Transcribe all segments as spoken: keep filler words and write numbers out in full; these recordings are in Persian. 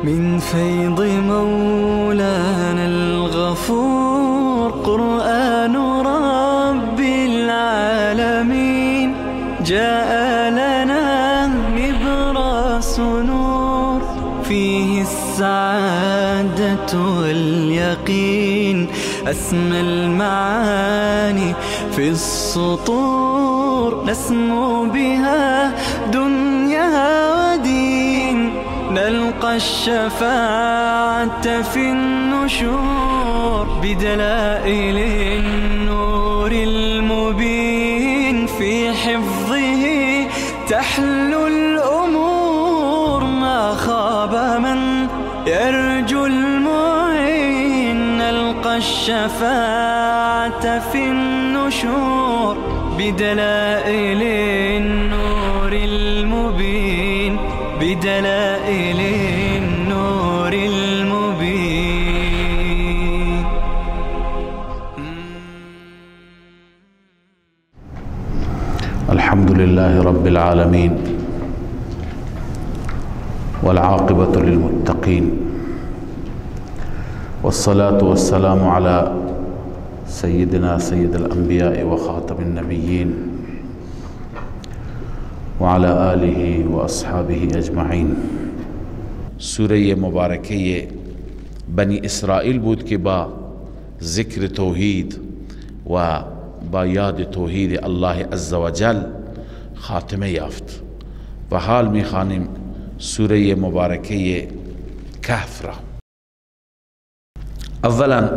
من فيض مولانا الغفور قرآن رب العالمين جاء لنا نبراس نور فيه السعادة واليقين أسمى المعاني في السطور نسمو بها دنيا ودين نلقى الشفاعة في النشور بدلائل النور المبين في حفظه تحلو الأمور ما خاب من يرجو المعين نلقى الشفاعة في النشور بدلائل النور المبين بدلائل النور المبين. الحمد لله رب العالمين والعاقبة للمتقين والصلاة والسلام على سيدنا سيد الأنبياء وخاتم النبيين وعلى آله وأصحابه أجمعين. سوره مبارکه بنی اسرائیل بود که با ذکر توحید و با یاد توحید الله عزوجل خاتمه یافت و حال میخوانیم سوره مبارکه کهف را. اولا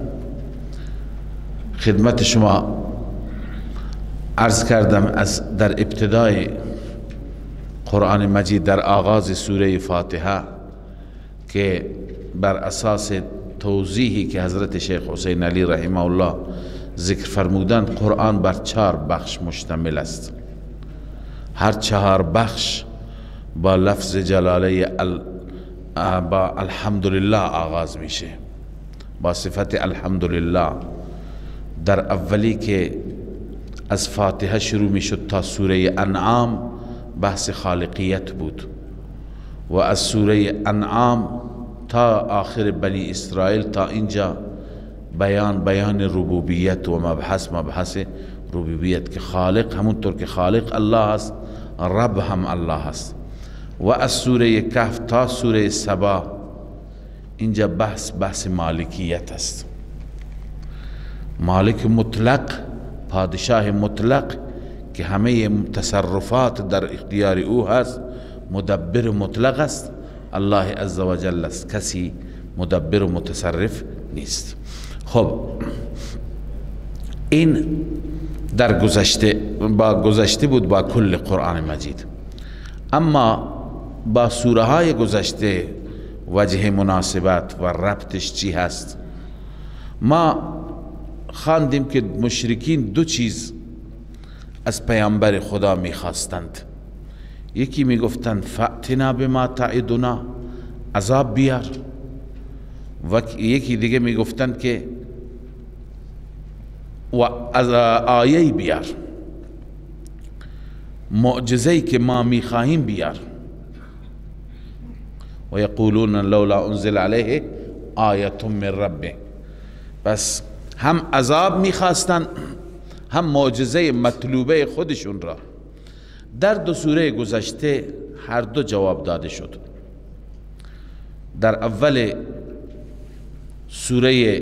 خدمت شما عرض کردم از در ابتدای قرآن مجید در آغاز سوره فاتحه که بر اساس توضیحی که حضرت شیخ حسین علی رحمه الله ذکر فرمودند قرآن بر چهار بخش مشتمل است. هر چهار بخش با لفظ جلاله ال... با الحمدلله آغاز میشه، با صفت الحمدلله. در اولی که از فاتحه شروع میشد تا سوره انعام بحث خالقیت بود و از سوره انعام تا آخر بنی اسرائیل تا اینجا بیان بیان ربوبیت و مبحث مبحث ربوبیت که خالق همونطور که خالق الله است رب هم الله است. و از سوره کهف تا سوره سبا اینجا بحث بحث مالکیت است. مالک مطلق، پادشاه مطلق که همه تصرفات در اختیار او هست، مدبر مطلق است، الله عزوجل است، کسی مدبر و متصرف نیست. خب این در گذشته با گذشته بود با کل قرآن مجید. اما با سوره های گذشته وجه مناسبت و ربطش چی هست؟ ما خواندیم که مشرکین دو چیز از پیامبر خدا میخواستند. یکی میگفتند فأتنا بما تعدنا، عذاب بیار، و یکی دیگه میگفتند که و از آیه بیار، معجزه‌ای که ما میخواهیم بیار. و یقولون لولا انزل علیه آیه من ربه. بس هم عذاب میخواستن هم معجزه مطلوبه خودشون را. در دو سوره گذشته هر دو جواب داده شد. در اول سوره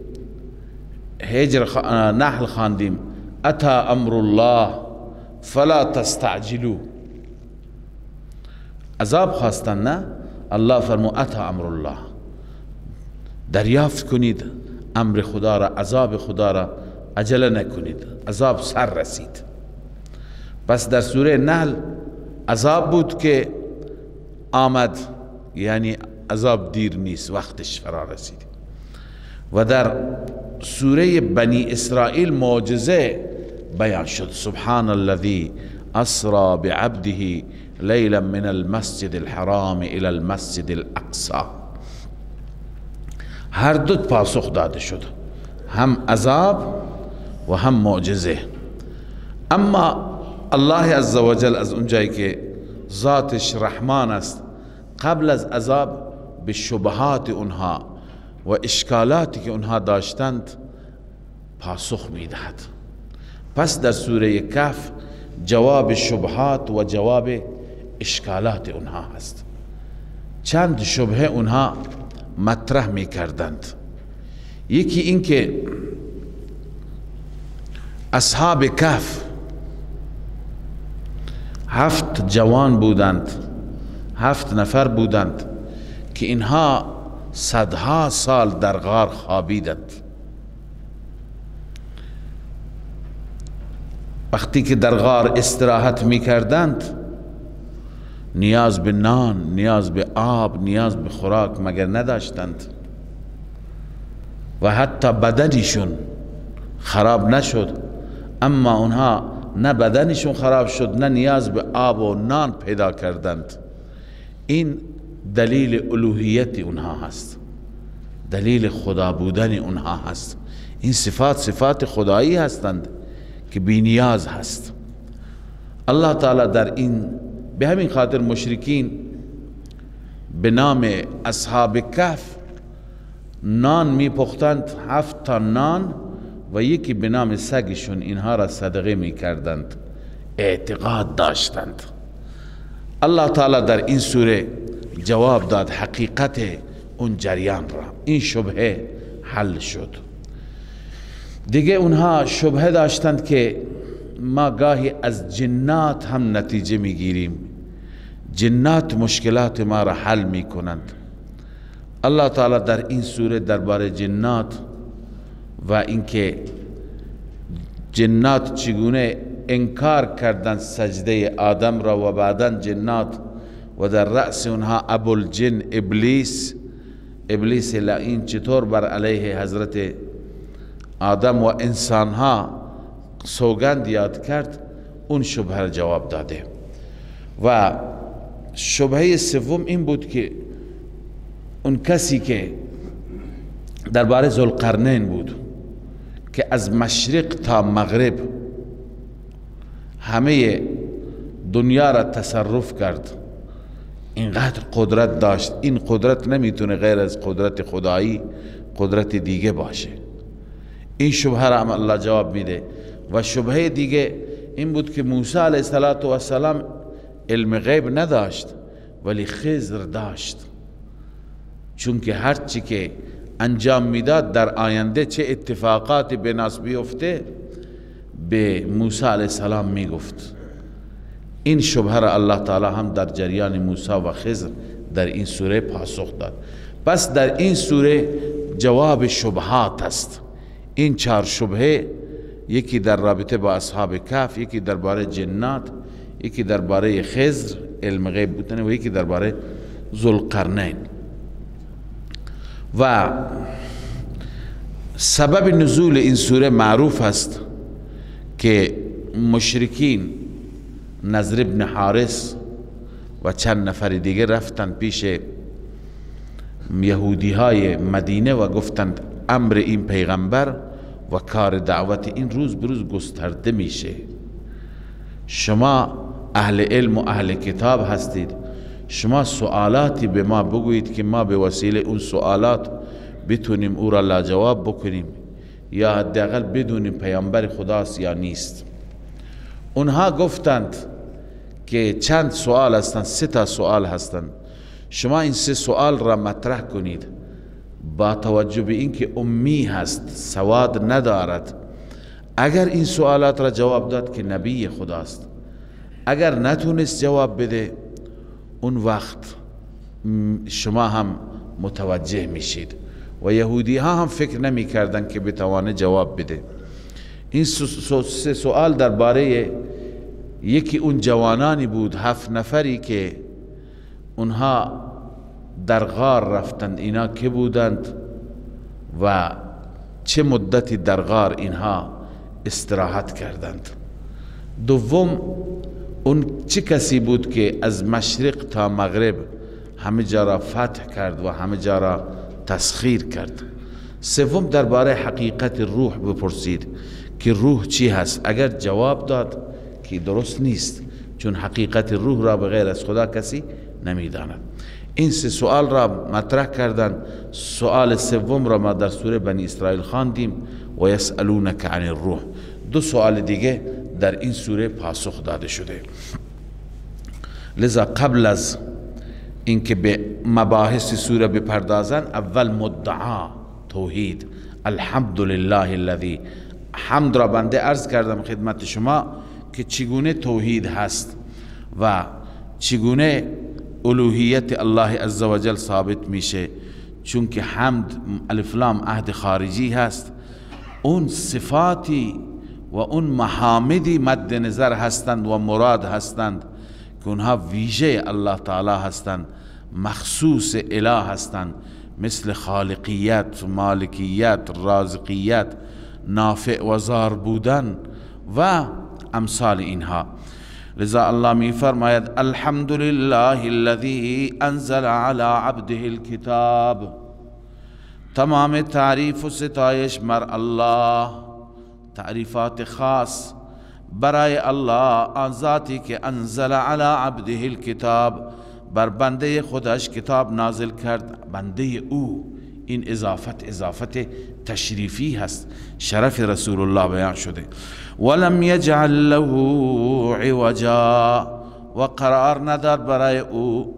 هجر نحل خواندیم اتا امر الله فلا تستعجلوا، عذاب خواستن، نه؟ الله فرمو اتا امر الله، دریافت کنید امر خدا را، عذاب خدا را عجله نکنید، عذاب سر رسید. پس در سوره نحل عذاب بود که آمد، یعنی عذاب دیر نیست، وقتش فرا رسید. و در سوره بنی اسرائیل معجزه بیان شد، سبحان الذي اسرا بعبده لیلا من المسجد الحرام الى المسجد الاقصى. هر دو پاسخ داده شد، هم عذاب و هم معجزه. اما الله عزوجل از اونجایی که ذاتش رحمان است، قبل از عذاب به شبهات اونها و اشکالاتی که اونها داشتند پاسخ میدهد. پس در سوره کهف جواب شبهات و جواب اشکالات اونها هست. چند شبهه اونها مطرح می کردند. یکی این که اصحاب کهف هفت جوان بودند، هفت نفر بودند که اینها صدها سال در غار خوابیدند. وقتی که در غار استراحت می کردند نیاز به نان، نیاز به آب، نیاز به خوراک مگر نداشتند و حتی بدنشون خراب نشد، اما اونها نه بدنشون خراب شد نه نیاز به آب و نان پیدا کردند. این دلیل الوهیت اونها هست، دلیل خدا بودن اونها هست. این صفات صفات خدایی هستند که بی نیاز هست. الله تعالی در این به همین خاطر مشرکین به نام اصحاب کهف نان می پختند، هفت تا نان و یکی به نام سگشون اینها را صدقه می کردند، اعتقاد داشتند. الله تعالی در این سوره جواب داد حقیقت اون جریان را. این شبهه حل شد. دیگه اونها شبهه داشتند که ما گاهی از جنات هم نتیجه میگیریم، جنات مشکلات ما را حل میکنند. الله تعالی در این سوره درباره جنات و اینکه جنات چگونه انکار کردند سجده آدم را و بعداً جنات و در رأس اونها ابوالجن ابلیس ابلیس لعین چطور بر علیه حضرت آدم و انسانها سوگند یاد کرد، اون شبهه را جواب داده. و شبهه سوم این بود که اون کسی که درباره ذوالقرنین بود که از مشرق تا مغرب همه دنیا را تصرف کرد، اینقدر قدرت داشت، این قدرت نمیتونه غیر از قدرت خدایی قدرت دیگه باشه. این شبهه را هم الله جواب میده. و شبهه دیگه این بود که موسی علیه السلام علم غیب نداشت ولی خضر داشت، چون که هر چی که انجام میداد در آینده چه اتفاقاتی به ناس بیفته به موسی علیه السلام میگفت. این شبهه را الله تعالی هم در جریان موسی و خضر در این سوره پاسخ داد. پس در این سوره جواب شبهات است. این چهار شبهه، یکی در رابطه با اصحاب کهف، یکی درباره جنات، یکی درباره خضر علم غیب بودن و یکی درباره ذوالقرنین. و سبب نزول این سوره معروف است که مشرکین نضر ابن حارس و چند نفر دیگه رفتند پیش یهودی های مدینه و گفتند امر این پیغمبر و کار دعوت این روز بروز گسترده میشه، شما اهل علم و اهل کتاب هستید، شما سوالاتی به ما بگویید که ما به وسیله اون سوالات بتونیم او را لاجواب بکنیم یا حداقل بدونیم پیامبر خداست یا نیست. اونها گفتند که چند سوال هستند، سه تا سوال هستند، شما این سه سوال را مطرح کنید با توجه به اینکه امی هست، سواد ندارد. اگر این سوالات را جواب داد که نبی خداست، اگر نتونست جواب بده اون وقت شما هم متوجه میشید. و یهودی ها هم فکر نمی کردن که بتوانه جواب بده. این سه سوال درباره یکی اون جوانانی بود، هفت نفری که اونها در غار رفتند، اینا که بودند و چه مدتی در غار اینها استراحت کردند. دوم اون چه کسی بود که از مشرق تا مغرب همه جا را فتح کرد و همه جا را تسخیر کرد. سوم درباره حقیقت روح بپرسید که روح چی هست. اگر جواب داد که درست نیست، چون حقیقت روح را بغیر از خدا کسی نمیداند. این سه سوال را مطرح کردن. سوال سوم را ما در سوره بنی اسرائیل خواندیم و یسألونک عن الروح. دو سوال دیگه در این سوره پاسخ داده شده. لذا قبل از اینکه به مباحث سوره بپردازن، اول مدعا توحید. الحمدلله الذی، حمد را بنده عرض کردم خدمت شما که چگونه توحید هست و چگونه الوهیت الله عزوجل ثابت میشه. چون که حمد الف لام عهد خارجی هست، اون صفاتی و اون محامدی مد نظر هستند و مراد هستند که اونها ویژه الله تعالی هستند، مخصوص اله هستند، مثل خالقیت، مالکیت، رازقیت، نافع و ضار بودن و امثال اینها. لذا الله می فرماید الحمد لله الذي انزل على عبده الكتاب. تمام تعریف و ستایش مر الله، تعریفات خاص برای الله، آن ذاتی که انزل على عبده الكتاب، بر بنده خودش کتاب نازل کرد. بنده او، این اضافت اضافت تشریفی هست، شرف رسول الله بیان شده. ولم یجعل له عوجا، و قرار ندار برای او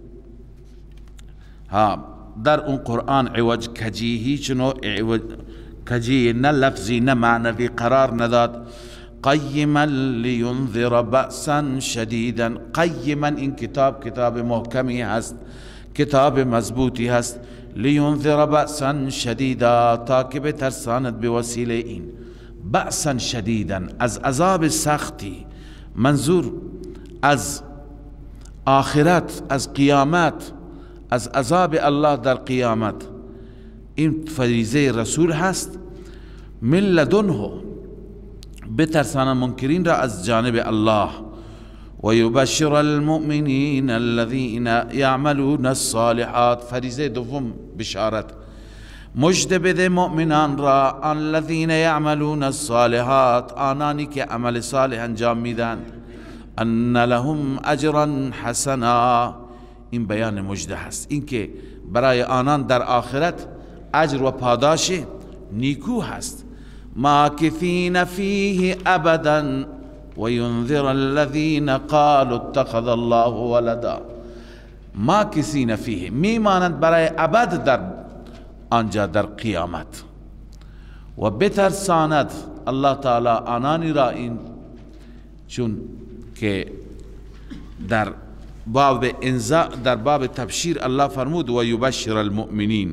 ها در اون قرآن عوج، کجی، هیچ نوع عوج کجی نه لفظی نه معنوی قرار نداد. قیما لینذر بأسا شدیدا. قیما، این کتاب کتاب محکمی هست، کتاب مضبوطی هست. لینذر بأسا شدیدا، تا که بترساند به وسیله این بأسا شدیدا، از عذاب سختی. منظور از آخرت، از قیامت، از عذاب الله در قیامت. این فریضه رسول هست. من لدنه، بترسان منکرین را از جانب الله. و یبشر المؤمنین الذین یعملون الصالحات. فریضه دوم بشارت، مجد بده مؤمنان را، الذین یعملون الصالحات، آنانی که عمل صالح انجام میدند. ان لهم اجرا حسنا، این بیان مجد هست، این که برای آنان در آخرت اجر و پاداش نیکو هست. ماکثین فیه ابدا و ینذر الذین قالوا اتخذ الله ولدا. ماکثین فیه، میمانند برای ابد در آنجا در قیامت. و بترساند الله تعالی آنانی را، این چون که در باب انذار، در باب تبشیر الله فرمود و یبشر المؤمنین.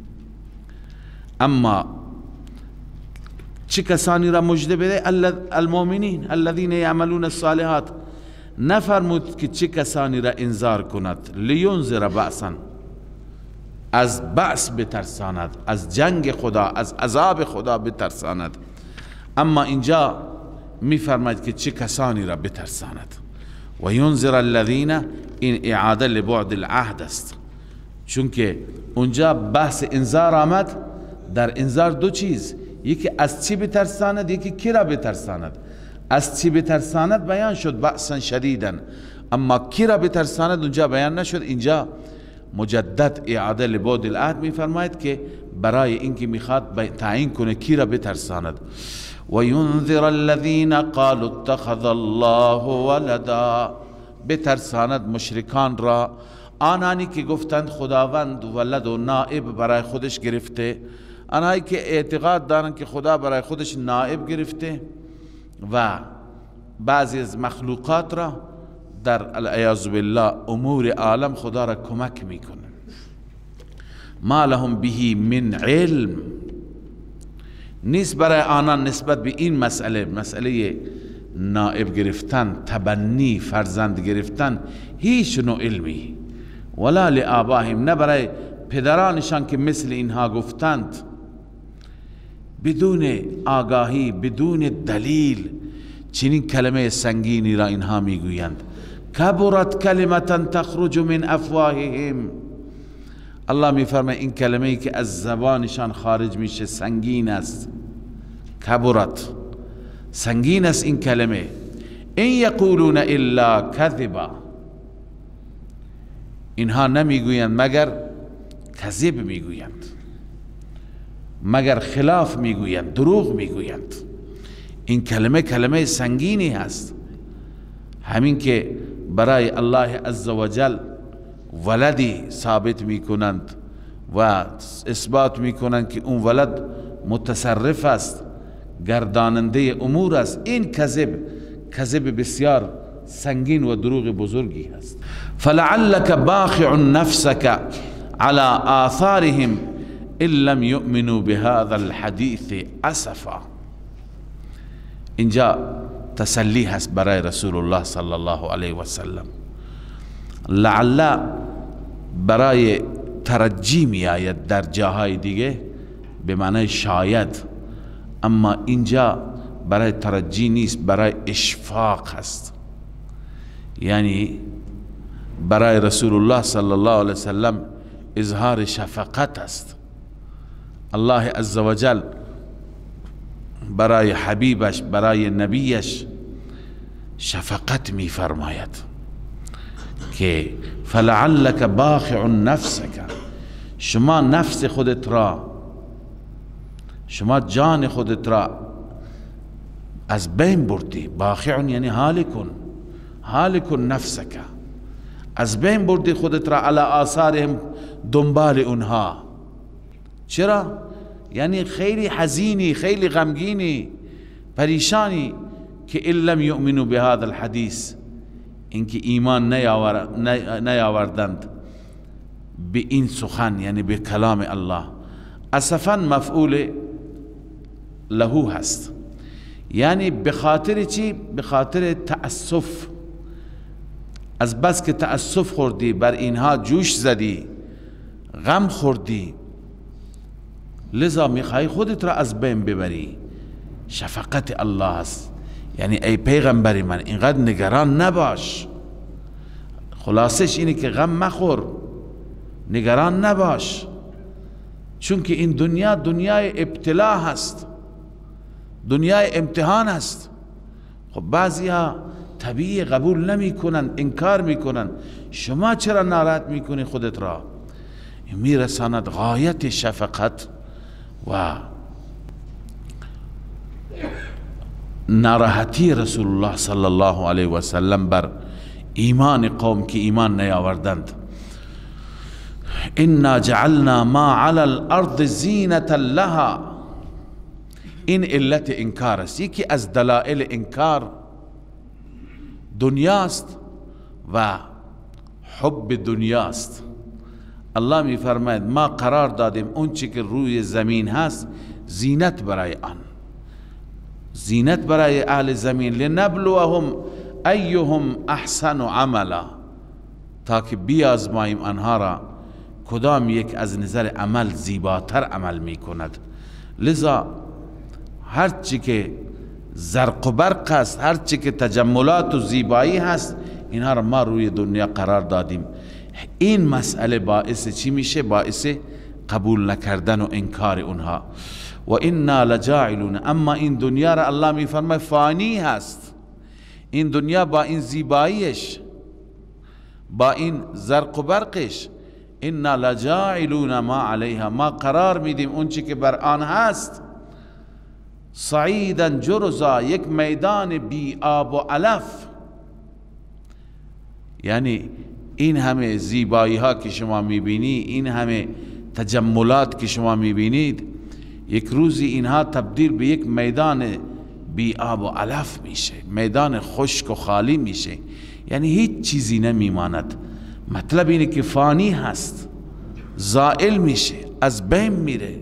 اما چه کسانی را مژده بده؟ المؤمنین الذین یعملون الصالحات. نفرمود که چه کسانی را انذار کند. لینذر بأسا، از بأس بترساند، از جنگ خدا، از عذاب خدا بترساند. اما اینجا می فرماید که چه کسانی را بترساند. و ینذر الذین، این اعاده لبعد العهد است، چون که اونجا بحث انذار آمد. در انذار دو چیز، یکی از چی بترساند، یکی کی را بترساند. از چی بترساند بیان شد بأسا شدیدا، اما کی را بترساند اونجا بیان نشد. اینجا مجدد اعاده لبعد العهد می فرماید که برای اینکه میخواد تعیین کنه کی را بترساند. و ینذر الذین قالوا اتخذ الله ولدا، بترساند مشرکان را، آنانی که گفتند خداوند ولد و نائب برای خودش گرفته. آنهایی که اعتقاد دارند که خدا برای خودش نائب گرفته و بعضی از مخلوقات را در العیاذ بالله امور عالم خدا را کمک میکنه. ما لهم به من علم، نیست برای آنان نسبت به این مسئله، مسئله نائب گرفتن، تبنی، فرزند گرفتن، هیچ نوع علمی. ولا لآبائهم، نه برای پدرانشان که مثل اینها گفتند. بدون آگاهی، بدون دلیل چنین کلمه سنگینی را اینها میگویند. کبرت کلمتا تخرج من افواههم. الله میفرماید این کلمه ای که از زبانشان خارج میشه سنگین است. کبرت، سنگین است این کلمه. این یقولون الا کذبا، اینها نمیگویند مگر کذب میگویند، مگر خلاف میگویند، دروغ میگویند. این کلمه کلمه سنگینی هست. همین که برای الله عزوجل ولدی ثابت میکنند و اثبات میکنند که اون ولد متصرف است، گرداننده امور است، این کذب کذب بسیار سنگین و دروغ بزرگی هست. فلعلك باخع نفسك على آثارهم ان لم يؤمنوا بهذا الحديث اسفا. اینجا تسلی هست برای رسول الله صلی الله علیه و سلم. لعل برای ترجی می آید در جاهای دیگه به معنی شاید، اما اینجا برای ترجی نیست، برای اشفاق هست. یعنی برای رسول الله صلی الله علیه و سلم اظهار شفقت است. الله عزوجل برای حبیبش، برای نبیش شفقت می فرماید که فلعلک باخع نفسک، شما نفس خودت را، شما جان خودت را از بین بردی. باخع یعنی هالکن، هالکن نفسک، از بین بردی خودت را علی آثارهم، دنبال اونها. چرا؟ یعنی خیلی حزینی، خیلی غمگینی، پریشانی که ان لم یؤمنوا بهذا الحدیث، اینکه ایمان نیاوردند به این سخن، یعنی به کلام الله. اسفا مفعول له هست، یعنی به خاطر چی؟ به خاطر تأسف. از بس که تأسف خوردی، بر اینها جوش زدی، غم خوردی، لذا میخوای خودت را از بین ببری. شفقت الله است. یعنی ای پیغمبر من اینقدر نگران نباش. خلاصش اینه که غم مخور، نگران نباش، چون که این دنیا دنیای ابتلا هست، دنیای امتحان است. خب بعضی ها طبیعی قبول نمی کنند، انکار می کنند. شما چرا ناراحت می کنی خودت را؟ می رساند غایت شفقت و ناراحتی رسول الله صلی الله علیه و سلم بر ایمان قوم که ایمان نیاوردند. انا جعلنا ما علی الارض زینة لها، این علت انکار است. یکی از دلائل انکار دنیاست و حب دنیاست. الله می فرماید ما قرار دادیم اون چی که روی زمین هست زینت برای آن، زینت برای اهل زمین. لنبلوهم ایهم احسن عملا، تا که بیازماییم آنها را کدام یک از نظر عمل زیباتر عمل می کند. لذا هرچی که زرق و برق است، هرچی که تجملات و زیبایی هست، اینها را ما روی دنیا قرار دادیم. این مسئله باعث چی میشه؟ باعث قبول نکردن و انکار اونها. و انا لجاعلون، اما این دنیا را الله می فرماید فانی هست. این دنیا با این زیباییش، با این زرق و برقش، انا لجاعلون ما علیها، ما قرار میدیم اون چی که بر آن هست صعیدا جرزا، یک میدان بی آب و علف. یعنی این همه زیبایی ها که شما میبینی، این همه تجملات که شما میبینید، یک روزی اینها تبدیل به یک میدان بی آب و علف میشه، میدان خشک و خالی میشه. یعنی هیچ چیزی نمیماند. مطلب اینه که فانی هست، زائل میشه، از بین میره.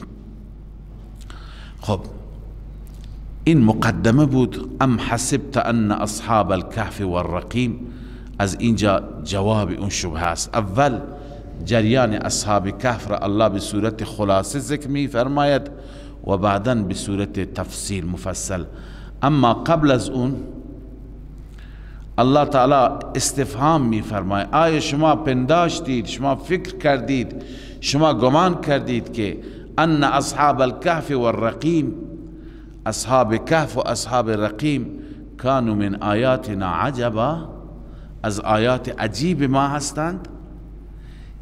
خب این مقدمه بود. ام حسبت ان اصحاب الكهف والرقیم، از اینجا جواب اون شبهه است. اول جریان اصحاب کهف را الله به صورت خلاصه ذکر می فرماید و بعدا به صورت تفصیل مفصل. اما قبل از اون الله تعالی استفهام می فرماید. آیا شما پنداشتید، شما فکر کردید، شما گمان کردید که ان اصحاب الكهف والرقیم، اصحاب کهف و اصحاب رقیم، کانوا من آیاتنا عجبا، از آیات عجیب ما هستند؟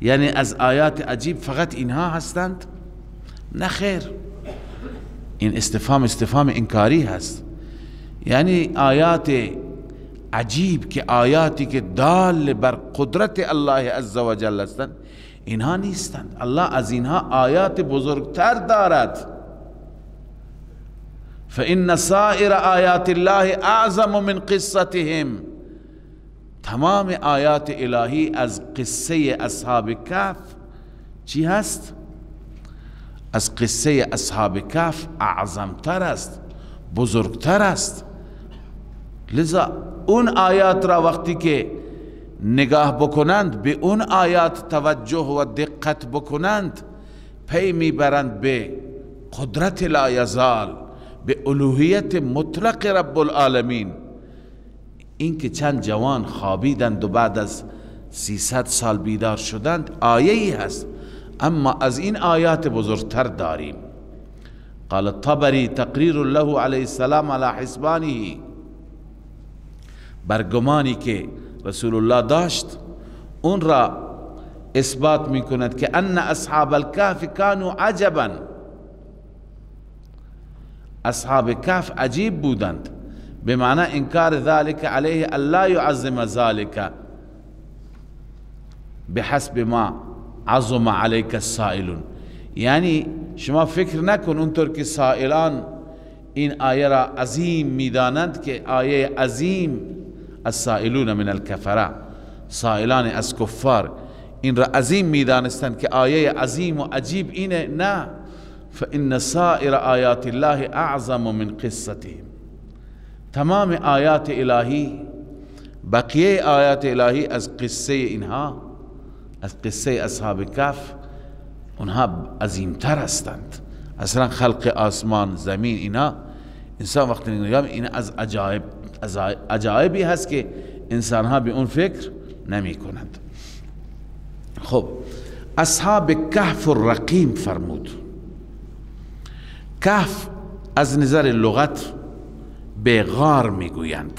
یعنی از آیات عجیب فقط اینها هستند؟ نه خیر، این استفهام استفهام انکاری هست. یعنی آیات عجیب که آیاتی که دال بر قدرت الله عزوجل هستند اینها نیستند. الله از اینها آیات بزرگتر دارد. فإن سائر آیات الله اعظم من قصتهم. تمام آیات الهی از قصه اصحاب کهف چی هست؟ از قصه اصحاب کهف اعظمتر است، بزرگتر است. لذا اون آیات را وقتی که نگاه بکنند، به اون آیات توجه و دقت بکنند، پی میبرند به قدرت لا یزال، به الوهیت مطلق رب العالمین. این که چند جوان خوابیدند و بعد از سیصد سال بیدار شدند آیه ای هست، اما از این آیات بزرگتر داریم. قال الطبری تقریر له علیه السلام علی حسبانه، برگمانی که رسول الله داشت اون را اثبات می کند که ان اصحاب الکهف کانوا عجبا، اصحاب کهف عجیب بودند، به معنی انکار ذلك علیه الا یعظم ذلك بحسب ما عظم علیک السائلون. یعنی شما فکر نکن اونطور که سائلان این آیه را عظیم میدانند که آیه عظیم، السائلون من الکفره، سائلان از کفار این را عظیم میدانستند که آیه عظیم و عجیب اینه. نه، فإن سائر آیات الله اعظم من قصتهم. تمام آیات الهی، بقیه آیات الهی از قصه اینها، از قصه اصحاب کهف، اونها عظیمتر هستند. اصلا خلق آسمان زمین اینا، انسان وقتی نگاه این از عجایب از عجایبی هست که انسان ها به اون فکر نمی کنند. خب اصحاب کهف الرقیم فرمود. کهف از نظر لغت به غار میگویند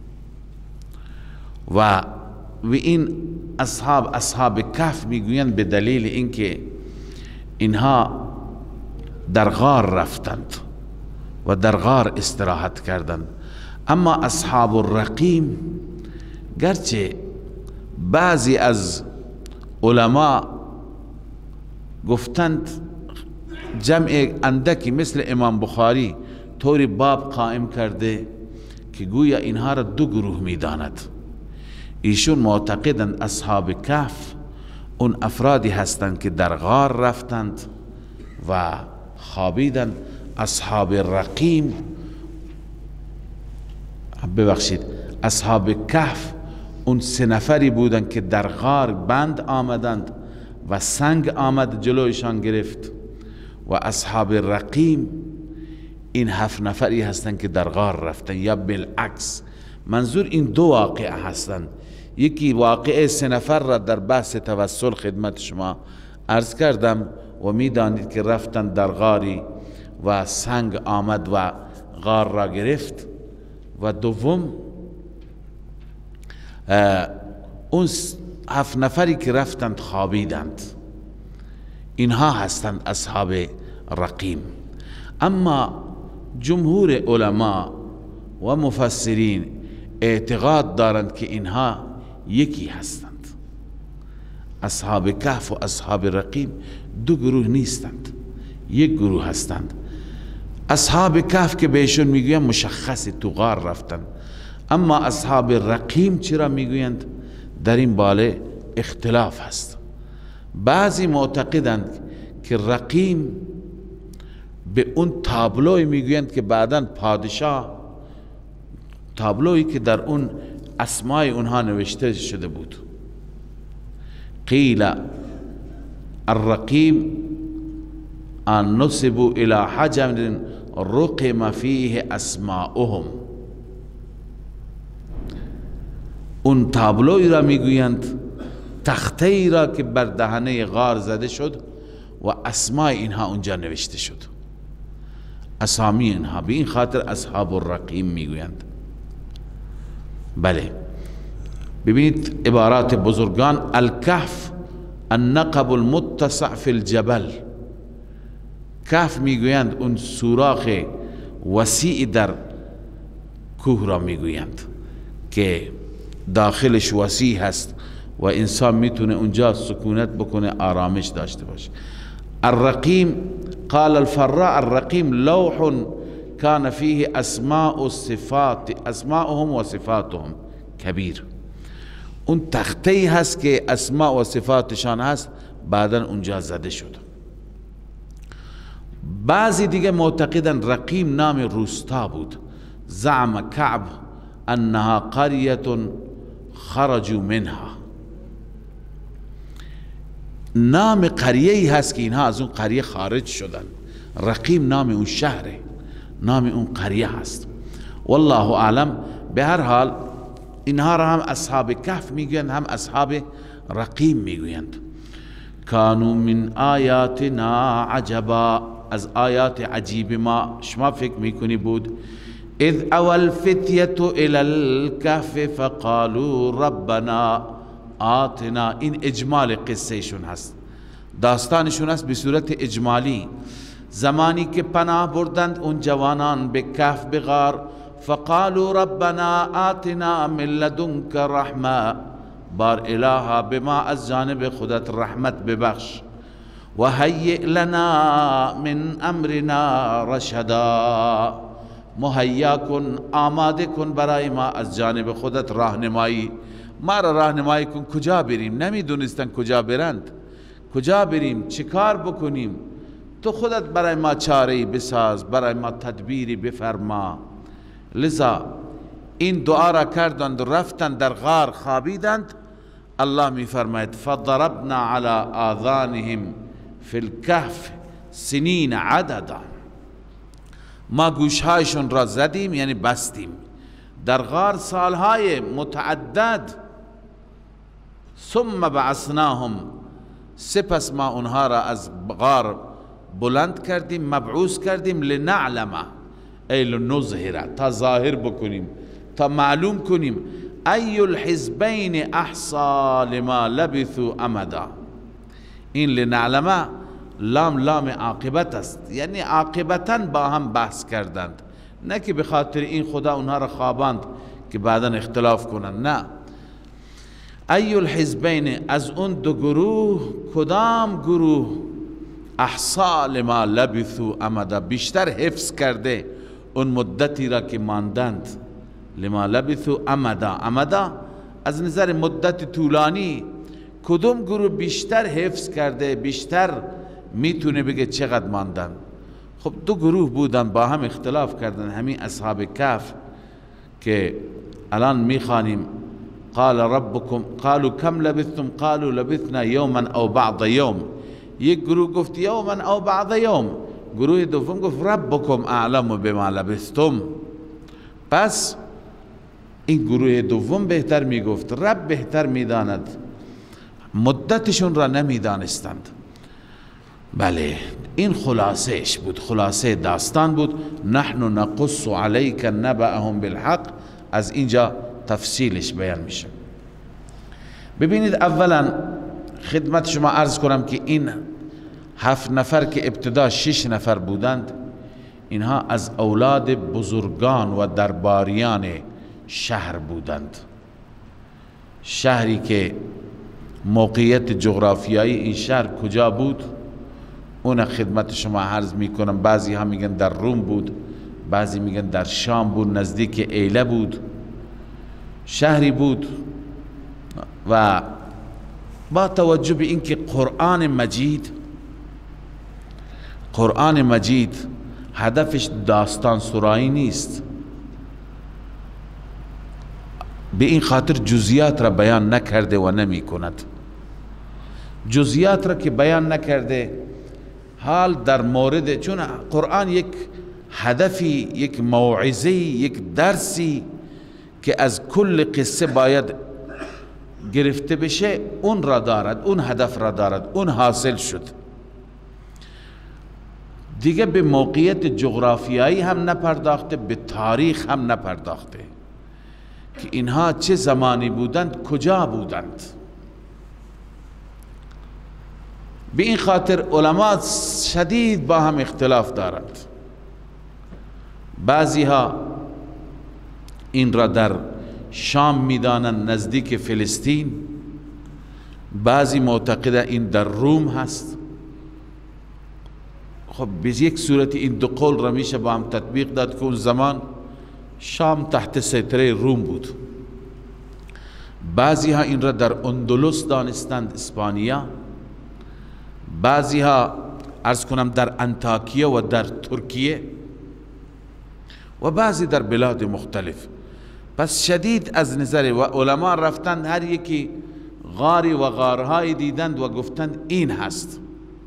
و و این اصحاب اصحاب کهف میگویند به دلیل اینکه اینها در غار رفتند و در غار استراحت کردند. اما اصحاب الرقیم، گرچه بعضی از علما گفتند جمع اندکی مثل امام بخاری طوری باب قائم کرده که گویا اینها را دو گروه میداند. ایشون معتقدند اصحاب کهف اون افرادی هستند که در غار رفتند و خوابیدند. اصحاب رقیم، ببخشید، اصحاب کهف اون سه نفری بودند که در غار بند آمدند و سنگ آمد جلویشان گرفت، و اصحاب رقیم این هفت نفری هستند که در غار رفتند، یا بالعکس. منظور این دو واقعه هستند. یکی واقعه سه نفر را در بحث توسل خدمت شما عرض کردم و میدانید که رفتند در غاری و سنگ آمد و غار را گرفت. و دوم اون هفت نفری که رفتند خوابیدند، اینها هستند اصحاب رقیم. اما جمهور علما و مفسرین اعتقاد دارند که اینها یکی هستند. اصحاب کهف و اصحاب رقیم دو گروه نیستند، یک گروه هستند. اصحاب کهف که بهشون میگویند مشخص تو غار رفتند، اما اصحاب رقیم چرا میگویند؟ در این باله اختلاف هست. بعضی معتقدند که رقیم به اون تابلوی میگویند که بعداً پادشاه، تابلویی که در اون اسمای اونها نوشته شده بود. قیل الرقیم ان نصبوا الى حجر رقم فیه اسماؤهم. اون تابلوی را میگویند، تخته ای را که بر دهنه غار زده شد و اسمای اینها اونجا نوشته شد، اسامی اینها. به این خاطر اصحاب الرقیم میگویند. بله، ببینید عبارات بزرگان. الکهف النقب المتسع فی الجبل، کهف میگویند اون سوراخ وسیع در کوه را میگویند که داخلش وسیع هست و انسان میتونه اونجا سکونت بکنه، آرامش داشته باشه. الرقیم، قال الفراء الرقیم لوح كان فيه اسماء و صفات، اسماءهم و صفاتهم کبیر. اون تخته هست که اسماء و صفاتشان هست، بعدا اونجا زده شد. بعضی دیگه معتقدن رقیم نام روستا بود. زعم کعب انها قریه خرجوا منها، نام قریه هست که اینها از اون قریه خارج شدن. رقیم نام اون شهره، نام اون قریه هست. والله اعلم. به هر حال اینها را هم اصحاب کهف میگویند، هم اصحاب رقیم میگویند. کانوا من آیاتنا عجبا، از آیات عجیب ما شما فکر میکنی بود. اذ اول فتیت الى الكهف فقالوا ربنا آتنا، این اجمال قصه شون هست، داستانشون هست به صورت اجمالی. زمانی که پناه بردند اون جوانان به کهف بغار، فقالوا ربنا آتنا من لدنک رحمه، بار الها به ما از جانب خودت رحمت ببخش، و هیئ لنا من امرنا رشدا، مهیا کن، آماده کن برای ما از جانب خودت راهنمایی، ما را راهنمایی کن کجا بریم. نمیدونستن کجا برند، کجا بریم، چه کار بکنیم، تو خودت برای ما چاره‌ای بساز، برای ما تدبیری بفرما. لذا این دعا را کردند و رفتند در غار خوابیدند. الله می فرماید فضربنا علی آذانهم فی الکهف سنین عددا، ما گوشهایشون را زدیم یعنی بستیم در غار سالهای متعدد. ثم بعثناهم، سپس ما اونها را از غار بلند کردیم، مبعوث کردیم. لنعلم ای لنظهر، تا ظاهر بکنیم، تا معلوم کنیم. ای الحزبین احصا لما لبثوا امدا، این لنعلم لام لام عاقبت است، یعنی عاقبتا با هم بحث کردند، نه که به خاطر این خدا اونها را خواباند که بعدا اختلاف کنند. نه، ای الحزبین، از اون دو گروه کدام گروه؟ احصا لما لبثوا امدا، بیشتر حفظ کرده اون مدتی را که ماندند. لما لبثوا امدا، امدا از نظر مدت طولانی، کدوم گروه بیشتر حفظ کرده، بیشتر میتونه بگه چقدر ماندن؟ خب دو گروه بودن با هم اختلاف کردن، همین اصحاب کهف که الان میخوانیم. قال ربكم قالوا كم لبثتم قالوا لبثنا يوما او بعض يوم، یک گروه گفت یوما او بعض یوم، گروه دوم گفت ربكم اعلم بما لبثتم. پس این گروه دوم بهتر میگفت، رب بهتر میداند، مدتشون را نمیدانستند. بله، این خلاصهش بود، خلاصه داستان بود. نحن نقص علیک نبأهم بالحق، از اینجا تفصیلش بیان میشه. ببینید، اولا خدمت شما عرض کنم که این هفت نفر که ابتدا شش نفر بودند، اینها از اولاد بزرگان و درباریان شهر بودند. شهری که موقعیت جغرافیایی این شهر کجا بود اون خدمت شما عرض میکنم. بعضی ها میگن در روم بود، بعضی میگن در شام بود، نزدیک ایله بود، شهری بود. و با توجه به اینکه قرآن مجید قرآن مجید هدفش داستان سرایی نیست، به این خاطر جزئیات را بیان نکرده و نمی کند. جزئیات را که بیان نکرده، حال در مورد، چون قرآن یک هدفی، یک موعظه، یک درسی که از کل قصه باید گرفته بشه، اون را دارد، اون هدف را دارد، اون حاصل شد. دیگه به موقعیت جغرافیایی هم نپرداخته، به تاریخ هم نپرداخته که اینها چه زمانی بودند، کجا بودند. به این خاطر علما شدید با هم اختلاف دارند. بعضی ها این را در شام میدانند نزدیک فلسطین، بعضی معتقد این در روم هست. خب به یک صورت این دو قول را میشه با هم تطبیق داد که اون زمان شام تحت سیطره روم بود. بعضی ها این را در اندلس دانستند، اسپانیا. بعضی ها عرض کنم در انطاکیه و در ترکیه و بعضی در بلاد مختلف. پس شدید از نظر و علما رفتند هر یکی غاری و غارهای دیدند و گفتند این هست.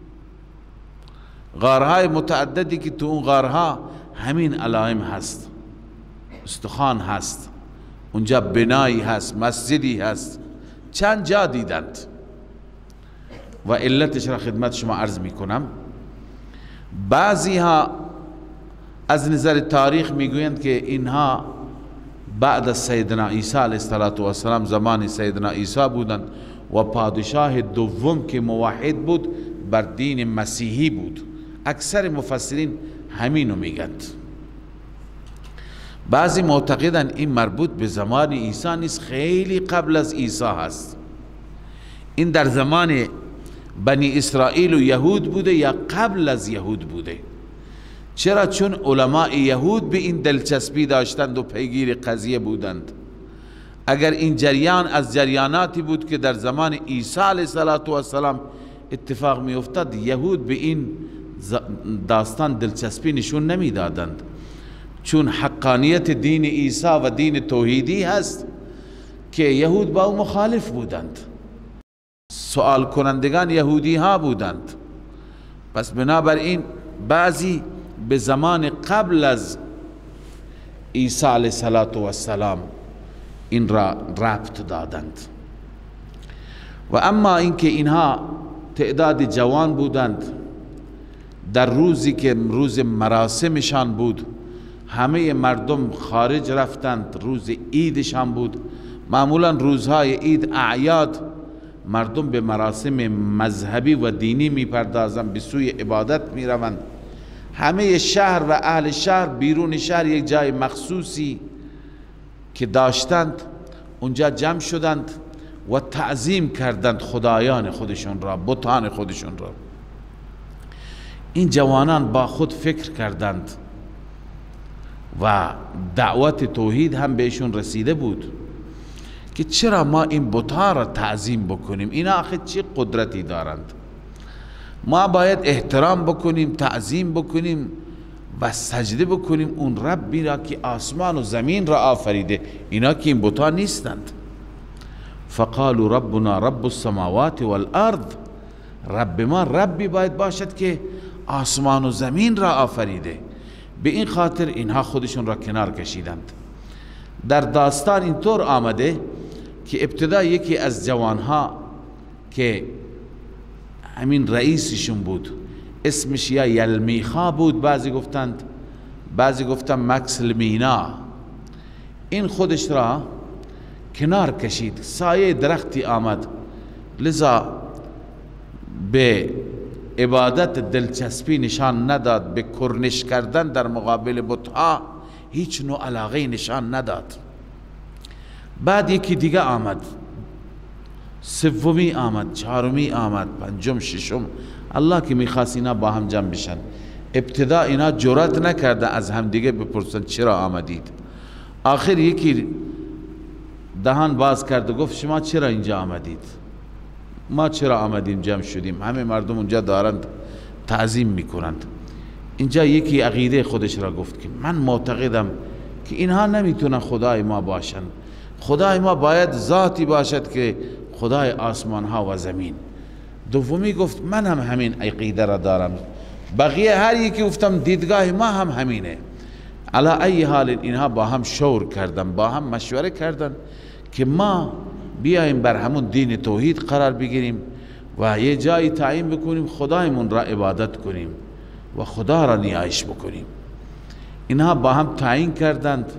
غارهای متعددی که تو اون غارها همین علائم هست، استخوان هست، اونجا بنایی هست، مسجدی هست، چند جا دیدند و علتش را خدمت شما عرض می کنم. بعضی ها از نظر تاریخ میگویند که اینها بعد از سیدنا عیسی علیه السلام، زمان سیدنا عیسی بودند و پادشاه دوم که موحد بود بر دین مسیحی بود. اکثر مفسرین همینو میگند. بعضی معتقدند این مربوط به زمان عیسی نیست، خیلی قبل از عیسی هست. این در زمان بنی اسرائیل و یهود بوده یا قبل از یهود بوده. چرا؟ چون علماء یهود به این دلچسبی داشتند و پیگیر قضیه بودند. اگر این جریان از جریاناتی بود که در زمان عیسی علیه السلام اتفاق می افتاد، یهود به این داستان دلچسبی نشون نمی دادند، چون حقانیت دین عیسی و دین توحیدی هست که یهود با او مخالف بودند، سوال کنندگان یهودی ها بودند. پس بنابراین بعضی به زمان قبل از عیسی علیه السلام این را ربط دادند. و اما اینکه اینها تعداد جوان بودند، در روزی که روز مراسمشان بود همه مردم خارج رفتند، روز عیدشان بود. معمولا روزهای عید، اعیاد، مردم به مراسم مذهبی و دینی می پردازند، به سوی عبادت می روند. همه شهر و اهل شهر بیرون شهر یک جای مخصوصی که داشتند اونجا جمع شدند و تعظیم کردند خدایان خودشون را، بتان خودشون را. این جوانان با خود فکر کردند و دعوت توحید هم بهشون رسیده بود که چرا ما این بتها را تعظیم بکنیم؟ اینا آخه چه قدرتی دارند؟ ما باید احترام بکنیم، تعظیم بکنیم و سجده بکنیم اون ربی را که آسمان و زمین را آفریده. اینا که این بتها نیستند. فقالوا ربنا رب السماوات والارض، رب ما ربی باید باشد که آسمان و زمین را آفریده. به این خاطر اینها خودشون را کنار کشیدند. در داستان اینطور آمده که ابتدا یکی از جوانها که همین رئیسشون بود، اسمش یا یلمیخا بود، بعضی گفتند، بعضی گفتند مکس لمینا، این خودش را کنار کشید. سایه درختی آمد، لذا به عبادت دلچسپی نشان نداد، به کرنش کردن در مقابل بتها هیچ نوع علاقه نشان نداد. بعد یکی دیگه آمد، سومی آمد، چهارمی آمد، پنجم، ششم. الله که میخواست اینا با هم جمع بشن. ابتدا اینا جرأت نکرده از همدیگه بپرسن چرا آمدید. آخر یکی دهان باز کرد و گفت شما چرا اینجا آمدید؟ ما چرا آمدیم جمع شدیم؟ همه مردم اونجا دارند تعظیم میکنند. اینجا یکی عقیده خودش را گفت که من معتقدم که اینها نمیتونن خدای ما باشن. خدای ما باید ذاتی باشد که خدای آسمان ها و زمین. دومی گفت من هم همین عقیده را دارم. بقیه هر یکی گفتم دیدگاه ما هم همینه. علی ای حال اینها با هم شور کردن، با هم مشوره کردن که ما بیاییم بر همون دین توحید قرار بگیریم و یه جایی تعیین بکنیم خدایمون را عبادت کنیم و خدا را نیایش بکنیم. اینها با هم تعیین کردند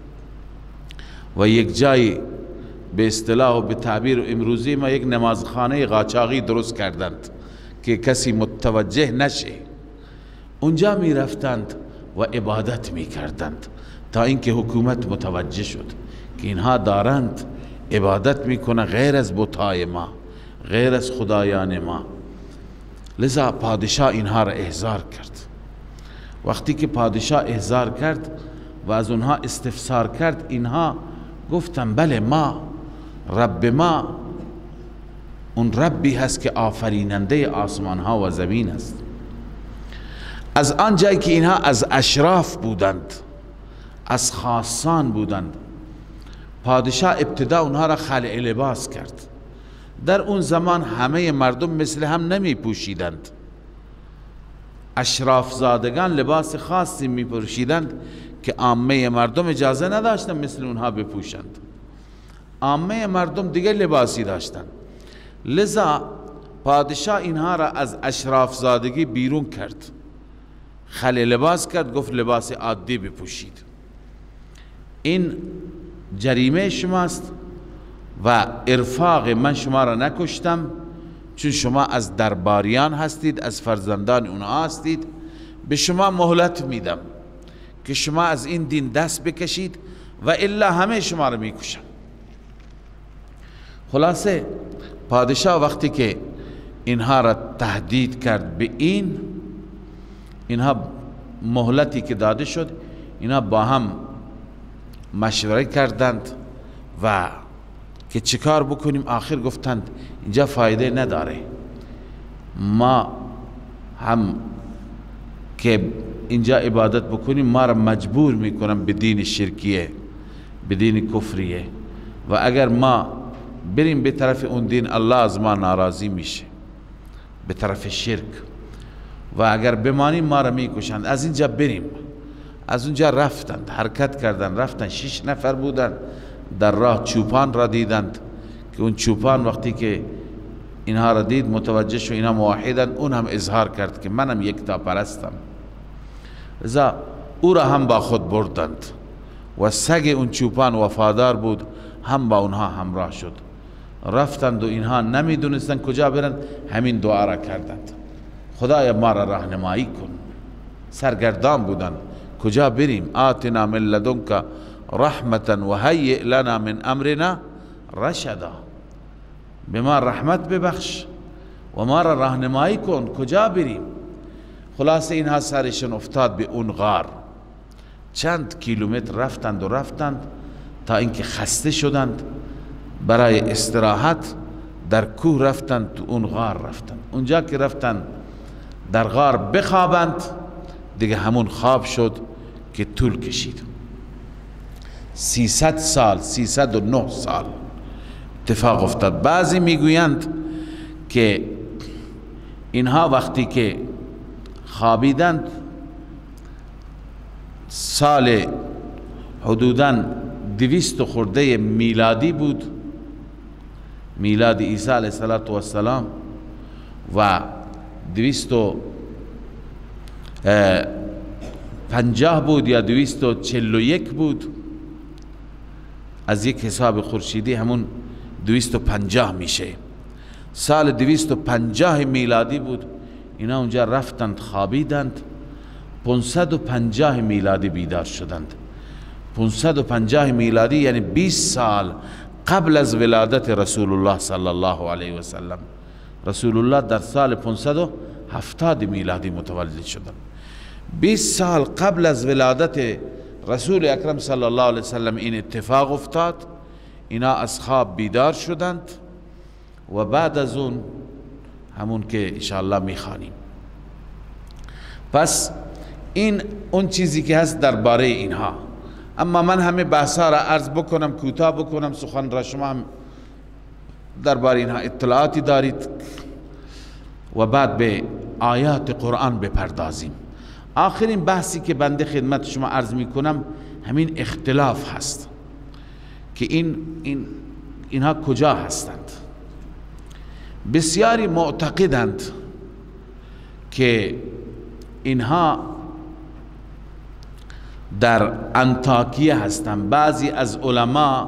و یک جایی به اصطلاح و به تعبیر امروزی ما یک نمازخانه قاچاقی درست کردند که کسی متوجه نشه. اونجا می رفتند و عبادت می کردند تا اینکه حکومت متوجه شد که اینها دارند عبادت می کنند غیر از بتای ما، غیر از خدایان ما. لذا پادشاه اینها را احضار کرد. وقتی که پادشاه احضار کرد و از اونها استفسار کرد، اینها گفتن بله، ما رب ما اون ربی هست که آفریننده آسمان ها و زمین است. از آن جایی که اینها از اشراف بودند، از خاصان بودند، پادشاه ابتدا اونها را خلع لباس کرد. در اون زمان همه مردم مثل هم نمی پوشیدند. اشراف زادگان لباس خاصی می پوشیدند که عامه مردم اجازه نداشتند مثل اونها بپوشند. عامه مردم دیگه لباسی داشتند. لذا پادشاه اینها را از اشراف زادگی بیرون کرد، خلع لباس کرد، گفت لباس عادی بپوشید. این جریمه شماست و ارفاق من شما را نکشتم، چون شما از درباریان هستید، از فرزندان اونها هستید. به شما مهلت میدم که شما از این دین دست بکشید و الا همه شما را میکشم. خلاصه پادشاه وقتی که اینها را تهدید کرد به این، اینها مهلتی که داده شد، اینها با هم مشوره کردند و که چیکار بکنیم. آخر گفتند اینجا فایده نداره، ما هم که اینجا عبادت بکنیم ما را مجبور میکنم به دین شرکیه، به دین کفریه، و اگر ما بریم به طرف اون دین الله از ما ناراضی میشه، به طرف شرک، و اگر بمانیم ما را میکشند. از اینجا بریم. از اونجا رفتند، حرکت کردند، رفتند. شش نفر بودند. در راه چوپان را دیدند که اون چوپان وقتی که اینها را دید متوجه شد اینها موحدند. اون هم اظهار کرد که منم یکتا پرستم. لذا او را هم با خود بردند و سگ اون چوپان وفادار بود، هم با اونها همراه شد. رفتند و اینها نمیدونستند کجا برند، همین دعا را کردند: خدایا ما را راهنمایی کن. سرگردان بودند کجا بریم. آتنا من لدنک رحمتا و هیئ لنا من امرنا رشدا. به ما رحمت ببخش و ما را راهنمایی کن، کجا بریم. خلاصه اینها سرشون افتاد به اون غار. چند کیلومتر رفتند و رفتند تا اینکه خسته شدند. برای استراحت در کوه رفتند، تو اون غار رفتند. اونجا که رفتند در غار بخوابند، دیگه همون خواب شد که طول کشید. سیصد سال، سیصد و نه سال اتفاق افتاد. بعضی میگویند که اینها وقتی که خوابیدند سال حدوداً دویست خورده میلادی بود، میلاد عیسی علیه السلام، و دویست و پنجاه بود یا دویست و چل و یک بود. از یک حساب خورشیدی همون دویست و پنجاه میشه. سال دویست و پنجاه میلادی بود. اینا اونجا رفتند خوابیدند. پانصد و پنجاه میلادی بیدار شدند. پانصد و پنجاه میلادی یعنی بیست سال قبل از ولادت رسول الله صلی الله علیه و سلم. رسول الله در سال پانصد و هفتاد میلادی متولد شدند. بیست سال قبل از ولادت رسول اکرم صلی الله علیه و سلم این اتفاق افتاد. اینا از خواب بیدار شدند و بعد از اون همون که انشاءالله میخوانیم. پس این اون چیزی که هست درباره اینها. اما من همه بحثا را عرض بکنم، کوتاه بکنم، سخن را شما هم درباره اینها اطلاعاتی دارید و بعد به آیات قرآن بپردازیم. آخرین بحثی که بنده خدمت شما عرض میکنم همین اختلاف هست که این, این اینها کجا هستند. بسیاری معتقدند که اینها در انطاکیه هستند. بعضی از علما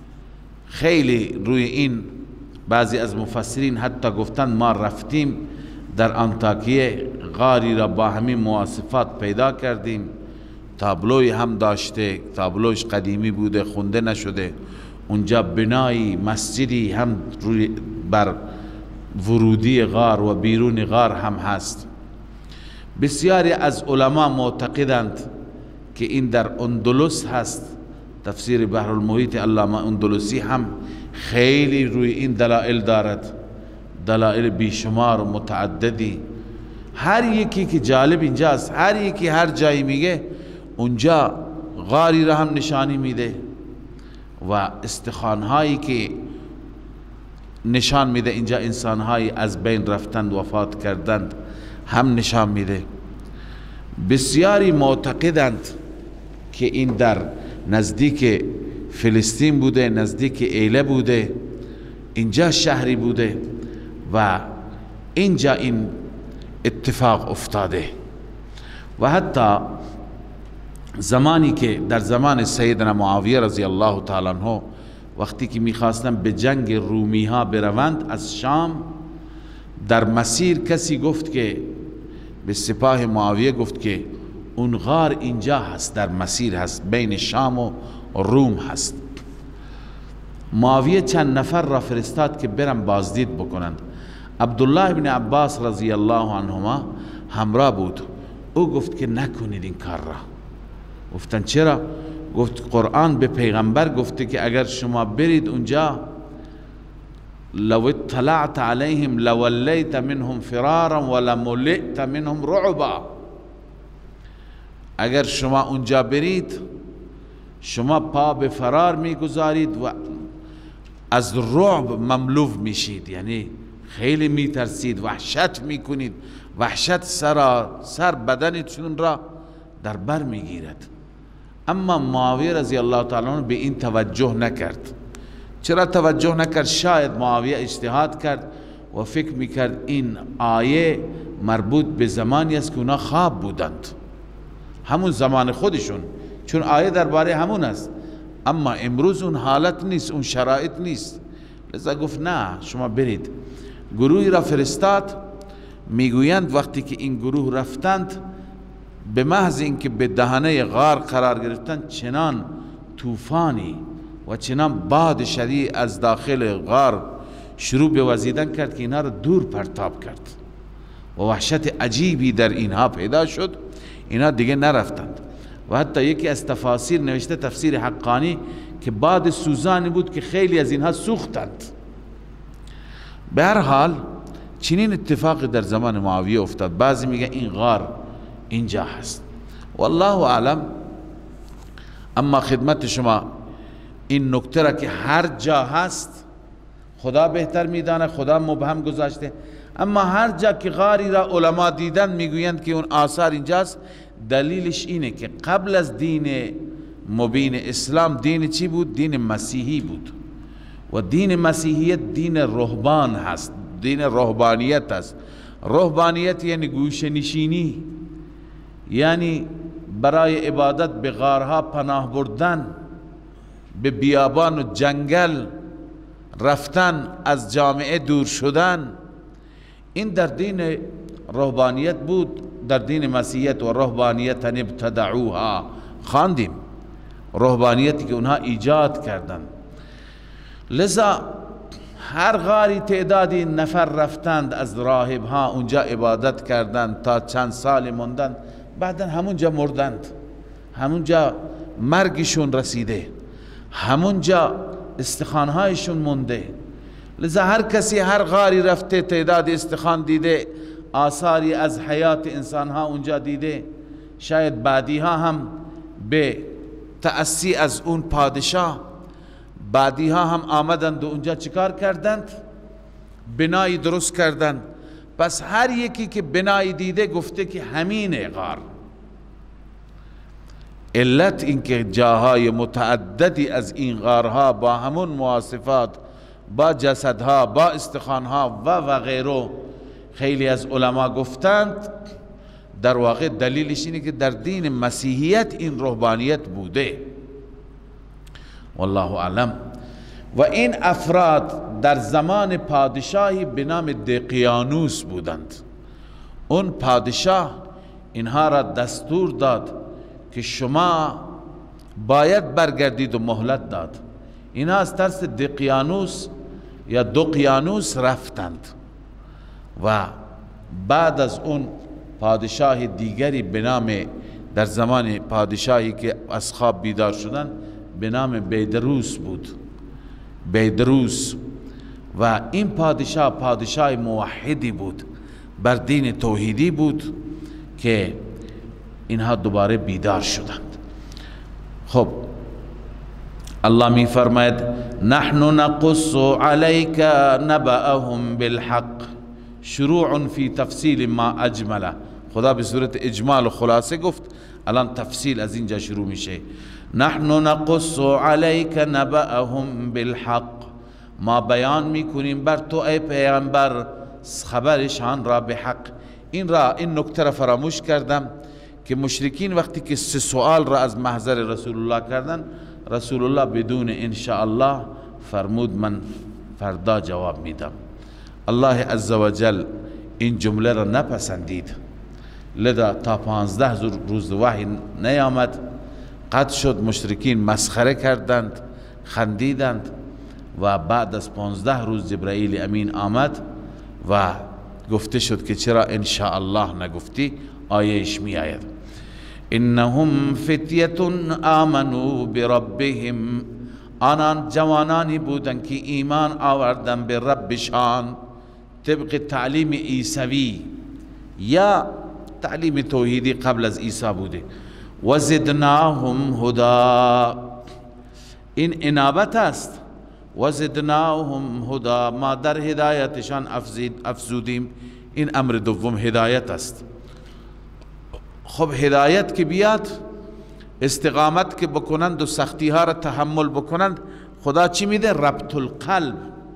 خیلی روی این، بعضی از مفسرین حتی گفتند ما رفتیم در آنتاکیه غاری را با همین مواصفات پیدا کردیم. تابلوی هم داشته، تابلوش قدیمی بوده، خونده نشده. اونجا بنایی مسجدی هم روی بر ورودی غار و بیرون غار هم هست. بسیاری از علما معتقدند که این در اندلس هست. تفسیر بحر المحیط علامه اندلسی هم خیلی روی این دلائل دارد، دلائل بیشمار و متعددی. هر یکی که جالب اینجاست، هر یکی هر جایی میگه اونجا غاری را هم نشانی میده و استخوانهایی که نشان میده اینجا انسانهایی از بین رفتند وفات کردند هم نشان میده. بسیاری معتقدند که این در نزدیک فلسطین بوده، نزدیک ایله بوده، اینجا شهری بوده و اینجا این اتفاق افتاده. و حتی زمانی که در زمان سیدنا معاویه رضی الله تعالی عنه وقتی که میخواستن به جنگ رومی ها بروند از شام، در مسیر کسی گفت که به سپاه معاویه گفت که اون غار اینجا هست، در مسیر هست، بین شام و روم هست. معاویه چند نفر را فرستاد که برن بازدید بکنند. عبدالله بن عباس رضی الله عنهما همراه بود. او گفت که نکنید این کار را. گفتن چرا؟ گفت قرآن به پیغمبر گفته که اگر شما برید اونجا لو اطلعت علیهم لولیت منهم فرارا ولملئت منهم رعبا. اگر شما اونجا برید شما پا به فرار میگذارید و از رعب مملو میشید، یعنی خیلی میترسید، وحشت میکنید، وحشت سر سر بدنتون را در بر میگیرد. اما معاویه رضی الله تعالی عنه به این توجه نکرد. چرا توجه نکرد؟ شاید معاویه اجتهاد کرد و فکر میکرد این آیه مربوط به زمانی است که اونا خواب بودند، همون زمان خودشون، چون آیه درباره همون است. اما امروز اون حالت نیست، اون شرایط نیست. لذا گفت نه شما برید. گروهی را فرستاد. میگویند وقتی که این گروه رفتند به محض اینکه به دهنه غار قرار گرفتند چنان طوفانی و چنان باد شدید از داخل غار شروع به وزیدن کرد که اینها را دور پرتاب کرد و وحشت عجیبی در اینها پیدا شد. اینها دیگه نرفتند و حتی یکی از تفاسیر نوشته، تفسیر حقانی، که باد سوزانی بود که خیلی از اینها سوختند. به هر حال چنین اتفاقی در زمان معاویه افتاد. بعضی میگه این غار اینجا هست، والله اعلم. اما خدمت شما این نکته را که هر جا هست خدا بهتر میدانه، خدا مبهم گذاشته. اما هر جا که غاری را علما دیدن میگویند که اون آثار اینجاست. دلیلش اینه که قبل از دین مبین اسلام دین چی بود؟ دین مسیحی بود و دین مسیحیت دین رهبان هست، دین رهبانیت هست. رهبانیت یعنی گوشه نشینی، یعنی برای عبادت به غارها پناه بردن، به بیابان و جنگل رفتن، از جامعه دور شدن. این در دین رهبانیت بود. در دین مسیحیت و رهبانیت ابتدعوها خواندیم، رهبانیتی که اونها ایجاد کردن. لذا هر غاری تعدادی نفر رفتند از راهب ها اونجا عبادت کردند تا چند سال موندند، بعدا همونجا مردند، همونجا مرگشون رسیده، همونجا استخوانهایشون مونده. لذا هر کسی هر غاری رفته تعداد استخوان دیده، آثاری از حیات انسانها اونجا دیده. شاید بعدی ها هم به تأسی از اون پادشاه بعدی ها هم آمدند و اونجا چیکار کردند؟ بنایی درست کردند. پس هر یکی که بنایی دیده گفته که همینه غار. علت اینکه جاهای متعددی از این غارها با همون مواصفات، با جسدها، با استخوانها و و غیره خیلی از علما گفتند، در واقع دلیلش اینه که در دین مسیحیت این رهبانیت بوده. والله اعلم. و این افراد در زمان پادشاهی به نام دقیانوس بودند. اون پادشاه اینها را دستور داد که شما باید برگردید و مهلت داد. اینها از ترس دقیانوس یا دقیانوس رفتند و بعد از اون پادشاه دیگری به نام، در زمان پادشاهی که از خواب بیدار شدن، به نام بیدروس بود. بیدروس و این پادشاه پادشاه موحدی بود، بر دین توحیدی بود که اینها دوباره بیدار شدند. خب الله می فرماید نحن نقص عليك نبأهم بالحق، شروع فی تفصیل ما اجمله. خدا به صورت اجمال و خلاصه گفت، الان تفصیل از اینجا شروع میشه. نحن نقص عليك نبأهم بالحق، ما بیان میکنیم بر تو ای پیامبر خبرشان را به حق. این را این نکته را فراموش کردم که مشرکین وقتی که سه سوال را از محضر رسول الله کردن، رسول الله بدون انشاءالله فرمود من فردا جواب میدم. الله عزوجل این جمله را نپسندید، لذا تا پانزده روز وحی نیامد. قد شد مشرکین مسخره کردند، خندیدند و بعد از پانزده روز جبرائیل امین آمد و گفته شد که چرا انشاءالله نگفتی. آیهش می آید انهم فتیه آمنوا بربهم، آنان جوانانی بودند که ایمان آوردن به ربشان طبق تعلیم عیسوی یا تعلیم توحیدی قبل از عیسی بوده. و زدناهم هدا، این انابت است. و زدناهم هدا، ما در هدایتشان افزودیم. این امر دوم هدایت است. خب هدایت که بیاد، استقامت که بکنند و سختی ها را تحمل بکنند، خدا چی میده؟ ربط القلب.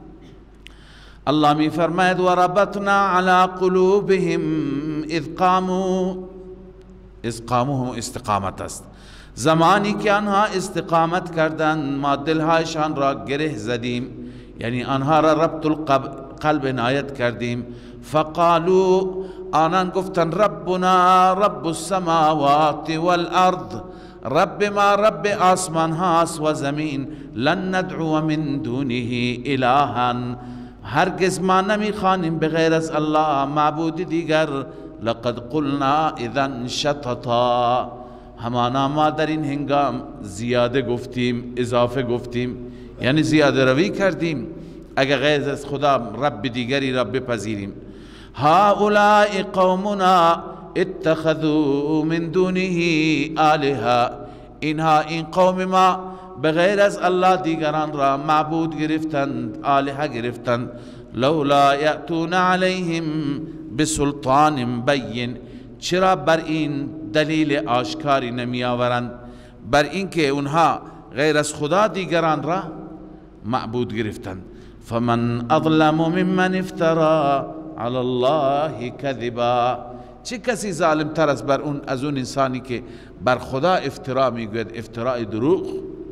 الله می فرماید و ربطنا على قلوبهم اذ قاموا، اذ قاموا هم استقامت است. زمانی که آنها استقامت کردند ما دلهایشان را گره زدیم، یعنی آنها را ربط القلب عنایت کردیم. فقالوا، آنان گفتن ربنا رب السماوات والارض، رب ما رب آسمان هاست و زمین، لن ندعو من دونه الها، هرگز ما نمی خوانیم بغیر از الله معبود دیگر. لقد قلنا اذا شططا، همانا ما در این هنگام زیاده گفتیم، اضافه گفتیم، یعنی زیاده روی کردیم اگر غیر از خدا رب دیگری را بپذیریم. هؤلاء قومنا اتخذوا من دونه آلهه، اینها این قوم ما بغیر از الله دیگران را معبود گرفتند، آلهه گرفتند. لولا یأتون علیهم بسلطان بین، چرا بر این دلیل آشکاری نمی آورند؟ بر اینکه اونها غیر از خدا دیگران را معبود گرفتند. فمن اظلم ممن افترى علی الله کذبا، چه کسی ظالم تر است بر اون از اون انسانی که بر خدا افترا میگوید، افتراء دروغ،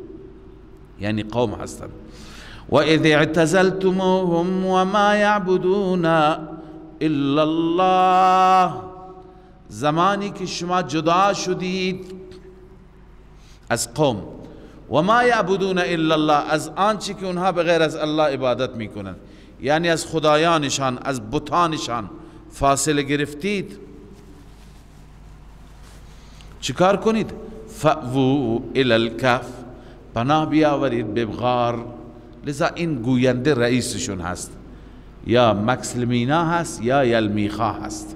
یعنی قوم هستند. و اذ اعتزلتموهم وما یعبدون الا الله، زمانی که شما جدا شدید از قوم، و ما یعبدون الا الله، از آنچه که اونها بغیر از الله عبادت میکنند، یعنی از خدایانشان، از بتانشان فاصله گرفتید، چیکار کنید؟ فأووا الی الکهف، پناه بیاورید به غار. لذا این گوینده رئیسشون هست، یا مکسلمینا هست یا یلمیخا هست.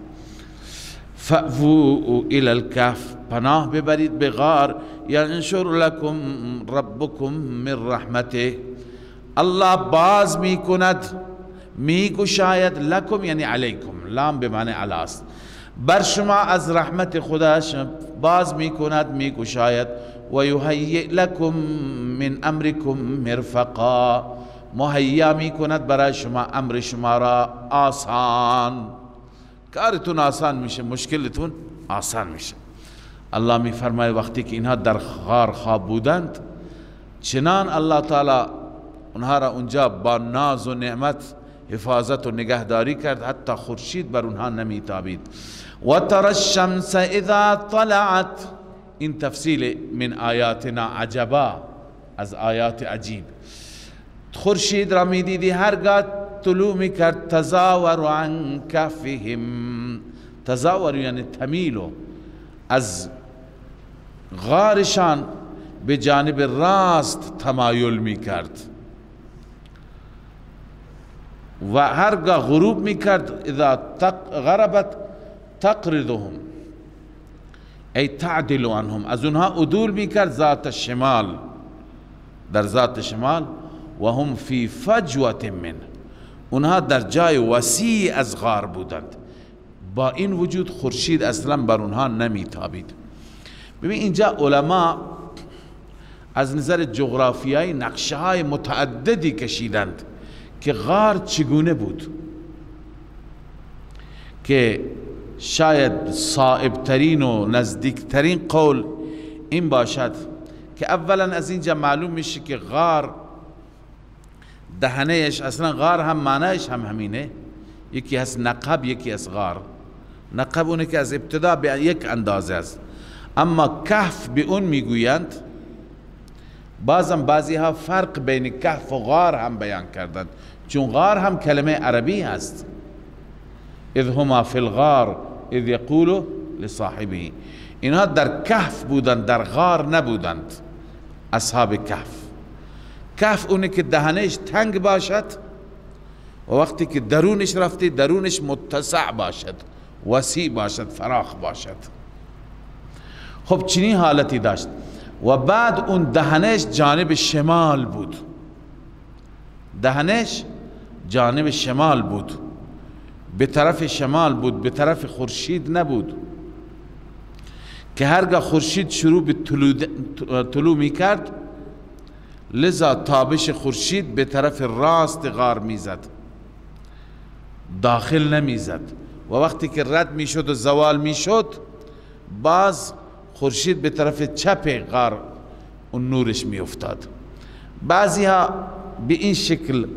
فأووا الی الکهف، پناه ببرید به غار. ینشر لکم ربکم من رحمته، الله باز می کند، می گشاید، لکم یعنی علیکم، لام به معنی علی است، بر شما از رحمت خودش باز می کند، می گشاید. و یهیئ لکم من امرکم مرفقا، مهیا می کند برای شما امر شما را آسان، کارتون آسان میشه، مشکلتون آسان میشه. الله می فرماید وقتی که اینها در غار خواب بودند، چنان الله تعالی اونها را اونجا با ناز و نعمت حفاظت و نگهداری کرد، حتی خورشید بر اونها نمیتابید. و ترى الشمس اذا طلعت، این تفصیل من آیاتنا عجبا، از آیات عجیب. خورشید را میدیدی هرگاه طلوع میکرد، تزاور عن کهفهم، تزاور یعنی تمیلو، از غارشان به جانب راست تمایل میکرد، و هرگاه غروب میکرد اذا غربت تقرضهم ای تعدل عنهم، از اونها عدول میکرد ذات شمال، در ذات شمال. و هم فی فجوة من، اونها در جای وسیع از غار بودند، با این وجود خورشید اصلا بر اونها نمیتابید. ببین اینجا علما از نظر جغرافیایی نقشه های متعددی کشیدند که غار چگونه بود، که شاید صائب ترین و نزدیک ترین قول این باشد که اولا از اینجا معلوم میشه که غار دهنهش، اصلا غار هم معنیش هم همینه، یکی هست نقب یکی هست غار. نقب اونه که از ابتدا به یک اندازه است، اما کهف به اون میگویند. بازم بعضی ها فرق بین کهف و غار هم بیان کردند، چون غار هم کلمه عربی هست. اذ هما فی الغار اذ یقول لصاحبه، اینها در کهف بودند، در غار نبودند. اصحاب کهف، کهف اونه که دهنش تنگ باشد و وقتی که درونش رفتی درونش متسع باشد، وسیع باشد، فراخ باشد. خب چنین حالتی داشت. و بعد اون دهنش جانب شمال بود، دهنش جانب شمال بود، به طرف شمال بود، به طرف خورشید نبود، که هرگاه خورشید شروع به طلوع می کرد لذا تابش خورشید به طرف راست غار میزد، داخل نمیزد. و وقتی که رد میشد و زوال میشد باز خورشید به طرف چپ غار اون نورش می افتاد. بعضی ها به این شکل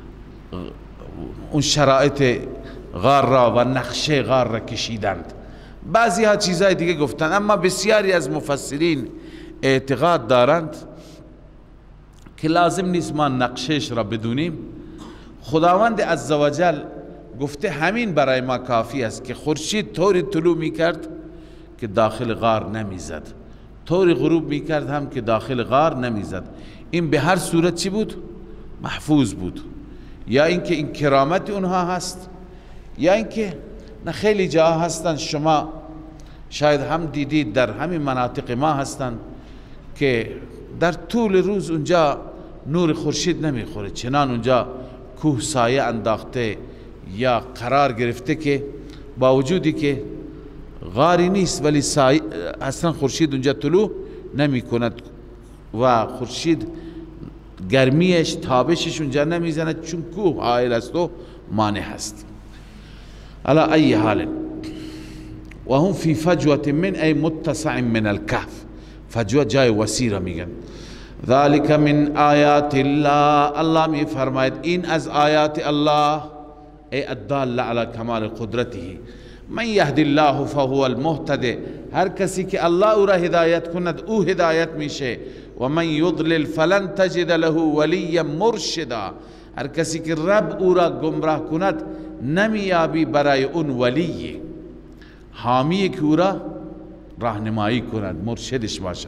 اون شرایط غار را و نقشه غار را کشیدند، بعضی ها چیزای دیگه گفتند، اما بسیاری از مفسرین اعتقاد دارند که لازم نیست ما نقشهش را بدونیم. خداوند عزوجل گفته همین برای ما کافی است که خورشید طوری طلوع می کرد که داخل غار نمیزد، طوری غروب می کرد هم که داخل غار نمیزد. این به هر صورت چی بود؟ محفوظ بود. یا اینکه این کرامت اونها هست، یا اینکه نه خیلی جاها هستن شما شاید هم دیدید در همین مناطق ما هستن که در طول روز اونجا نور خورشید نمیخوره، چنان اونجا کوه سایه انداخته یا قرار گرفته که با وجودی که غاری نیست ولی سایه اصلا خورشید اونجا طلوع نمی کند و خورشید گرمیش تابشش اونجا نمیزند، چون کوه حائل است و مانع هست. علی ای حال و هم فی فجوة من ای متسع من الکهف، فجوه جای وسیع را میگن. ذالک من آیات الله، الله می فرماید این از آیات الله، ای الدال علی کمال قدرته. من یهدی الله فهو المهتدی، هر کسی که الله او را هدایت کند او هدایت میشه. و من یضلل فلن تجد له ولیا مرشدا، هر کسی که رب او را گمراه کند نمیابی برای اون ولی، حامی که او را راهنمایی کند، مرشدش باشد.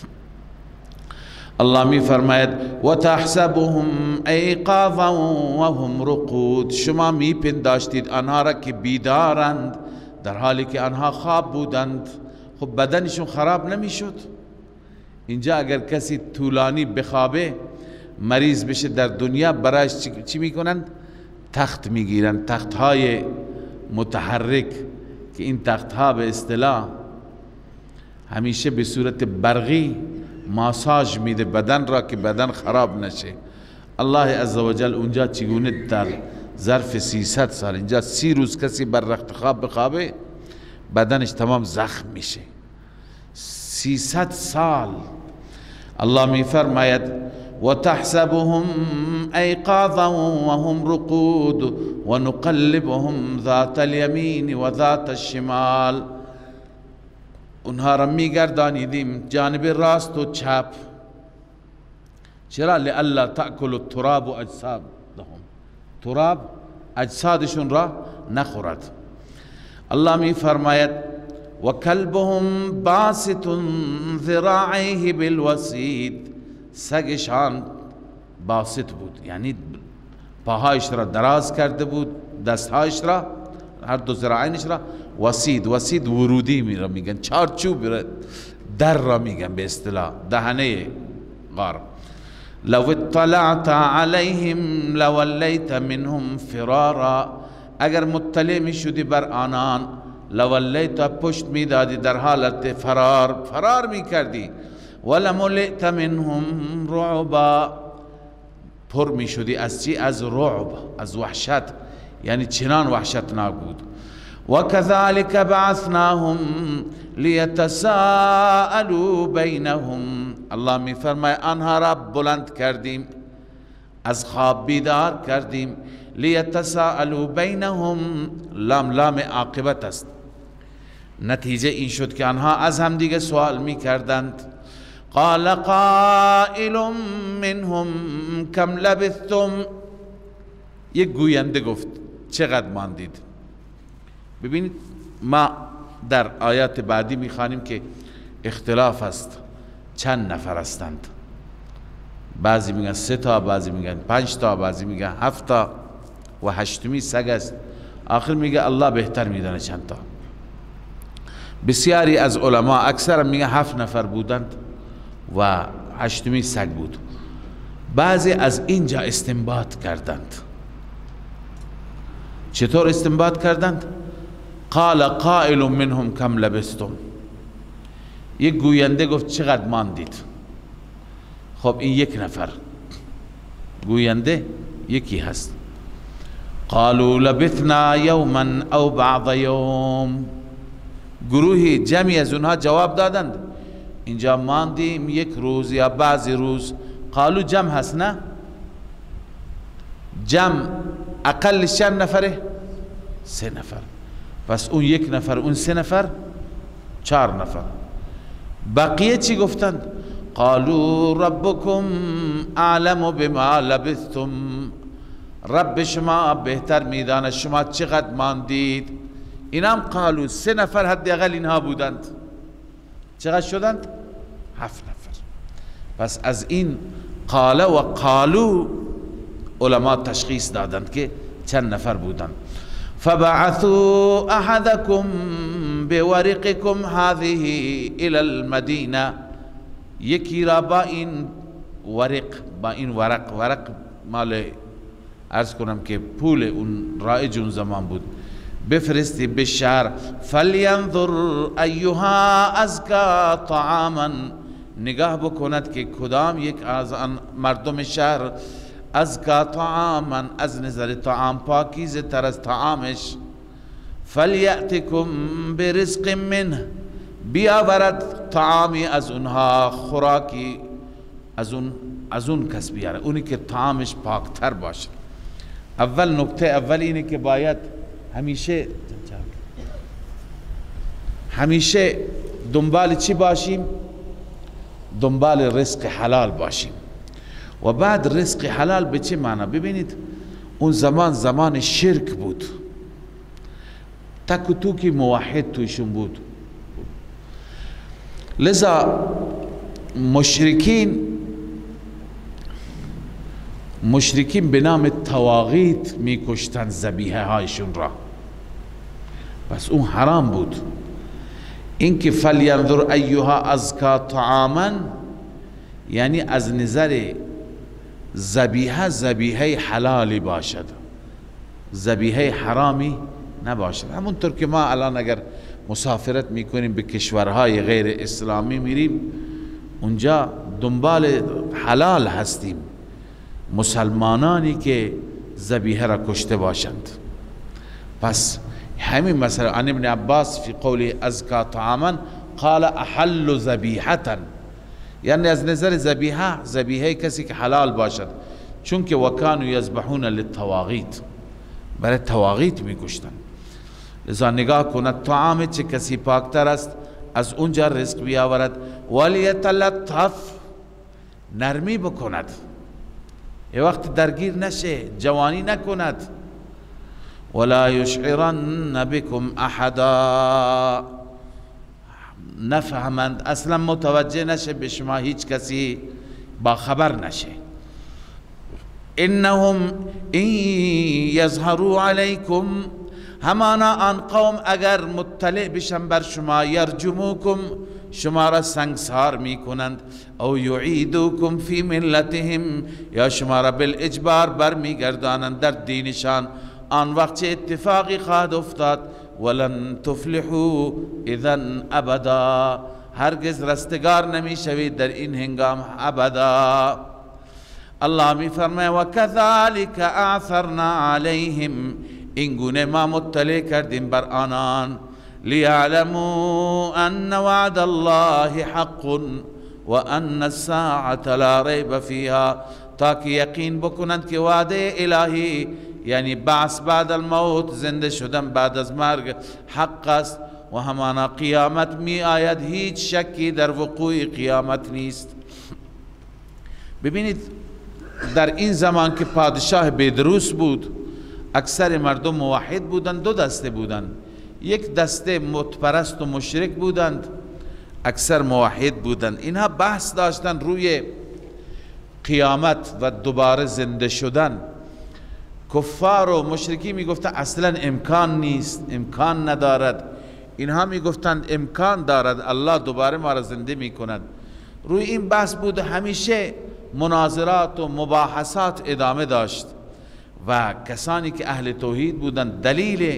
الله می فرماید و تحسبهم ایقاظا و هم رقود، شما می پنداشتید آنها را که بیدارند در حالی که آنها خواب بودند. خب بدنشون خراب نمی شد؟ اینجا اگر کسی طولانی بخوابه مریض بشه در دنیا برایش چی می کنند؟ تخت می گیرند، تخت های متحرک که این تخت ها به اصطلاح همیشه به صورت برقی ماساژ میده بدن را که بدن خراب نشه. الله عزوجل اونجا چگونه در ظرف سیصد سال، اینجا سی روز کسی بر رخت خواب بخوابه بدنش تمام زخم میشه. سیصد سال الله می فرماید وتحسبهم ایقاظا وهم رقود ونقلبهم ذات اليمين و ذات الشمال. اونها را میگردانیدیم جانب راست و چپ. چرا؟ لئلا تأکل التراب اجسادهم، تراب اجسادشون را نخورد. الله می فرماید و کلبهم باسط ذراعیه بالوسید، سگشان باسط بود یعنی پاهایش را دراز کرده بود، دستهایش را، هر دو ذراعینش را. وسید، وسید ورودی می را میگن، چارچوب در را میگن به اصطلاح، دهنه غار. لو اطلعت علیهم لولیت منهم فرارا، اگر مطلع می شدی بر آنان، لولیت پشت می دادی در حالت فرار، فرار می کردی. ولملئت منهم رعبا، پر می شدی از چی؟ از رعب، از وحشت، یعنی چنان وحشتناک بود. وكذلك بعثناهم لیتساءلوا بینهم، الله می فرماید آنها را بلند کردیم، از خواب بیدار کردیم. لیتساءلوا بینهم، لام لام عاقبت است، نتیجه این شد که آنها از هم دیگه سوال می کردند. قال قائل منهم کم لبثتم، یک گوینده گفت چقدر ماندید. ببینید ما در آیات بعدی میخوانیم که اختلاف است چند نفر هستند، بعضی میگن سه تا، بعضی میگن پنج تا، بعضی میگن هفت تا و هشتمی سگ است. آخر میگه الله بهتر میدانه چند تا. بسیاری از علما اکثر میگن هفت نفر بودند و هشتمی سگ بود. بعضی از اینجا استنباط کردند. چطور استنباط کردند؟ قال قائل منهم کم لبستم، یک گوینده گفت چقدر ماندید. خب این یک نفر گوینده یکی هست. قالوا لبثنا یوما او بعض یوم، گروهی جمعی از اونها جواب دادند اینجا ماندیم یک روز یا بعضی روز. قالوا جمع هست نه؟ جمع اقل چند نفره؟ سه نفر. پس اون یک نفر، اون سه نفر، چهار نفر. بقیه چی گفتند؟ قالوا ربکم اعلم بما لبثتم، رب شما بهتر میداند شما چقدر ماندید. اینام قالوا، سه نفر حداقل اینها بودند. چقدر شدند؟ هفت نفر. پس از این قال و قالوا علما تشخیص دادند که چند نفر بودند. فبعثوا احدكم بورقكم هذه الى المدینه، یکی را با این ورق، با این ورق، ورق مال عرض کنم که پول اون رایج اون زمان بود، بفرستی به شهر. فلینظر ایها ازکا طعاما، نگاه بکند که کدام یک از آن مردم شهر ازکا طعاما، از نظر طعام پاکیزه تر از طعامش. فلیأتکم برزق منه، بیاورد طعامی از اونها، خوراکی از اون از اون کس بیاره، اونی که طعامش پاکتر باشه. اول نکته اول اینه که باید همیشه همیشه دنبال چی باشیم؟ دنبال رزق حلال باشیم. و بعد رزق حلال به چه معنی؟ ببینید اون زمان زمان شرک بود، تک و توکی موحد تویشون بود، لذا مشرکین مشرکین به نام تواغیت می کشتن ذبیحه هایشون را، پس اون حرام بود. اینکه فلینظر ایها ازکا طعاما یعنی از نظر ذبیحه ذبیحه حلالی باشد، ذبیحه حرامی نباشد. همونطور که ما الان اگر مسافرت میکنیم به کشورهای غیر اسلامی میریم، اونجا دنبال حلال هستیم، مسلمانانی که ذبیحه را کشته باشند. پس همین مثلا عن ابن عباس فی قوله ازکا طعاما قال احل ذبیحتا، یعنی از نظر ذبیحه، ذبیحه کسی که حلال باشد، چون که وکانو یذبحون للطواغیت، برای طواغیت میکشتن. لذا نگاه کند طعام چه کسی پاکتر است از اونجا رزق بیاورد. ولیتلطف، نرمی بکند، یه وقت درگیر نشه، جوانی نکند. ولا یشعرن بکم احدا، نفهمند، اصلا متوجه نشه به شما هیچ کسی، با خبر نشه. انهم این یظهروا علیکم، همانا آن قوم اگر مطلع بشن بر شما، یرجموکم، شما را سنگسار می کنند، او یعیدوکم فی ملتهم، یا شما را بالاجبار برمی گردانند در دینشان. آن وقت چه اتفاقی خواهد افتاد؟ ولن تفلحوا اذن ابدا، هرگز رستگار نمی شوید در این هنگام ابدا. الله می فرماید و کذالک اعثرنا علیهم، این گونه ما مطلع کردیم بر آنان، لیعلموا ان وعد الله حق و ان الساعة لا ریب فیها، تاکه یقین بکنند که وعده الهی یعنی بعث بعد الموت، زنده شدن بعد از مرگ حق است و همانا قیامت می آید، هیچ شکی در وقوع قیامت نیست. ببینید در این زمان که پادشاه بیدروس بود، اکثر مردم موحد بودند، دو دسته بودند، یک دسته متپرست و مشرک بودند، اکثر موحد بودند. اینها بحث داشتند روی قیامت و دوباره زنده شدن. کفار و مشرکی میگفتند اصلا امکان نیست، امکان ندارد. اینها میگفتند امکان دارد، الله دوباره ما را زنده میکند. روی این بحث بود، همیشه مناظرات و مباحثات ادامه داشت و کسانی که اهل توحید بودند دلیل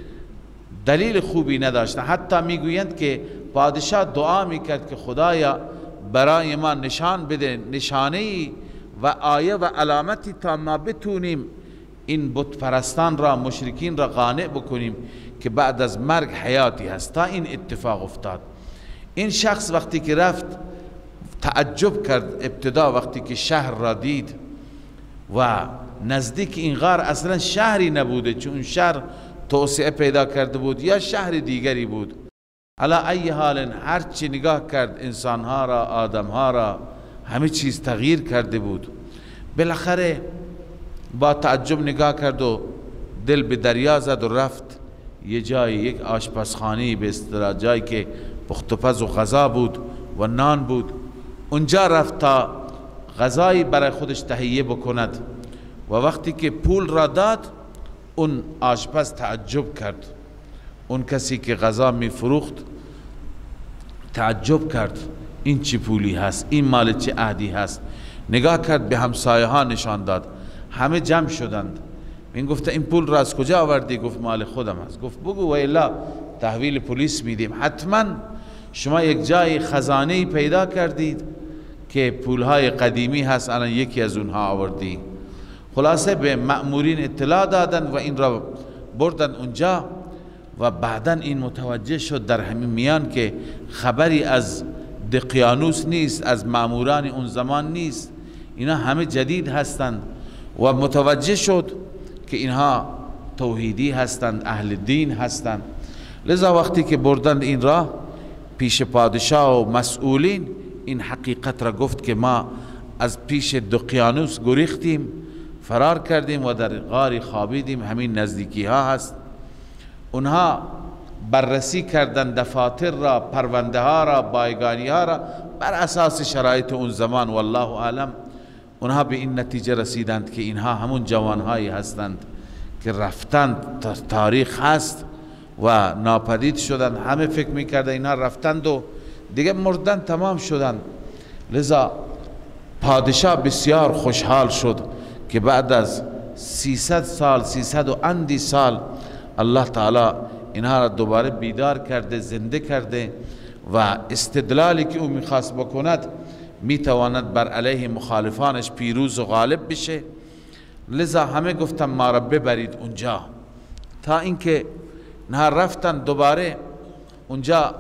دلیل خوبی نداشتند. حتی میگویند که پادشاه دعا میکرد که خدایا برای ما نشان بده، نشانه‌ای و آیه و علامتی تا ما بتونیم این بت پرستان را، مشرکین را قانع بکنیم که بعد از مرگ حیاتی هست. تا این اتفاق افتاد. این شخص وقتی که رفت تعجب کرد ابتدا، وقتی که شهر را دید و نزدیک این غار اصلا شهری نبوده، چون شهر توسعه پیدا کرده بود یا شهر دیگری بود. علی ای حال هر چی نگاه کرد، انسانها را، آدمها را، همه چیز تغییر کرده بود. بالاخره با تعجب نگاه کرد و دل به دریا زد و رفت یه جای، یک آشپزخانه به اصطلاح، جایی که پخت و پز و غذا بود و نان بود. اونجا رفت تا غذایی برای خودش تهیه بکند و وقتی که پول را داد، اون آشپز تعجب کرد، اون کسی که غذا می فروخت تعجب کرد، این چی پولی هست، این مال چه عهدی هست. نگاه کرد به همسایه ها نشان داد، همه جمع شدند. این گفته این پول را از کجا آوردی؟ گفت مال خودم است. گفت بگو و الا تحویل پلیس میدیم. حتما شما یک جای خزانه پیدا کردید که پولهای قدیمی هست، الان یکی از اونها آوردی. خلاصه به مأمورین اطلاع دادن و این را بردن اونجا و بعدا این متوجه شد در همین میان که خبری از دقیانوس نیست، از مأموران اون زمان نیست، اینا همه جدید هستند و متوجه شد که اینها توحیدی هستند، اهل دین هستند. لذا وقتی که بردند این را پیش پادشاه و مسئولین، این حقیقت را گفت که ما از پیش دقیانوس گریختیم، فرار کردیم و در غاری خوابیدیم، همین نزدیکی ها هست. اونها بررسی کردن دفاتر را، پرونده ها را، بایگانی ها را بر اساس شرایط اون زمان، والله اعلم. اونها به این نتیجه رسیدند که اینها همون جوانهایی هستند که رفتند، تاریخ هست و ناپدید شدند. همه فکر میکردن اینها رفتند و دیگه مردن، تمام شدند. لذا پادشاه بسیار خوشحال شد که بعد از سیصد سال، سیصد و اندی سال، الله تعالی اینها را دوباره بیدار کرده، زنده کرده و استدلالی که او میخواست بکند میتواند بر علیه مخالفانش پیروز و غالب بشه. لذا همه گفتن ما را ببرید اونجا، تا اینکه نه رفتن دوباره اونجا.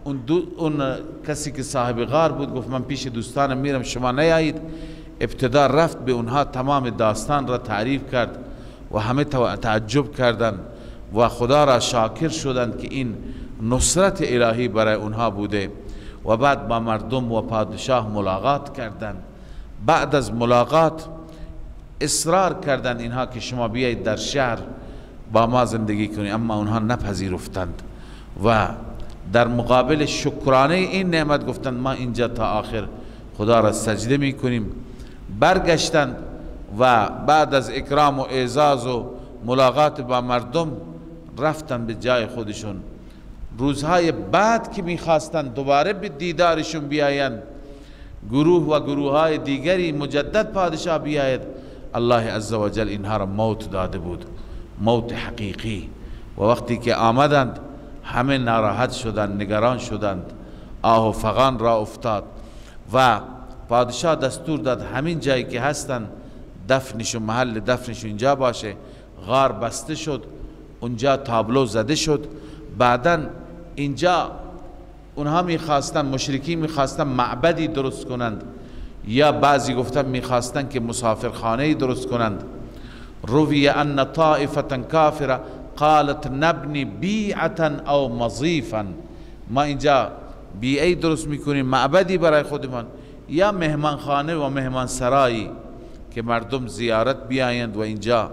اون, دو اون کسی که صاحب غار بود گفت من پیش دوستانم میرم شما نیایید. ابتدا رفت به اونها تمام داستان را تعریف کرد و همه تعجب کردند و خدا را شاکر شدند که این نصرت الهی برای اونها بوده. و بعد با مردم و پادشاه ملاقات کردند. بعد از ملاقات اصرار کردند اینها که شما بیایید در شهر با ما زندگی کنید، اما اونها نپذیرفتند و در مقابل شکرانه این نعمت گفتند ما اینجا تا آخر خدا را سجده می کنیم. برگشتند و بعد از اکرام و اعزاز و ملاقات با مردم رفتن به جای خودشون. روزهای بعد که میخواستند دوباره به دیدارشون بیایند، گروه و گروه های دیگری مجدد پادشاه بیاید، الله عزوجل اینها را موت داده بود، موت حقیقی. و وقتی که آمدند همه ناراحت شدند، نگران شدند، آه و فغان را افتاد و پادشاه دستور داد همین جایی که هستند دفنشون، محل دفنشون اینجا باشه. غار بسته شد، اونجا تابلو زده شد. بعداً اینجا اونها میخواستن، مشرکین میخواستن معبدی درست کنند، یا بعضی گفتن میخواستن که مسافرخانه‌ای درست کنند. روی ان طائفة کافره قالت نبنی بیعة او مضیفا، ما اینجا بیعه درست میکنیم، معبدی برای خودمان، یا مهمانخانه و مهمان سرایی که مردم زیارت بیایند و اینجا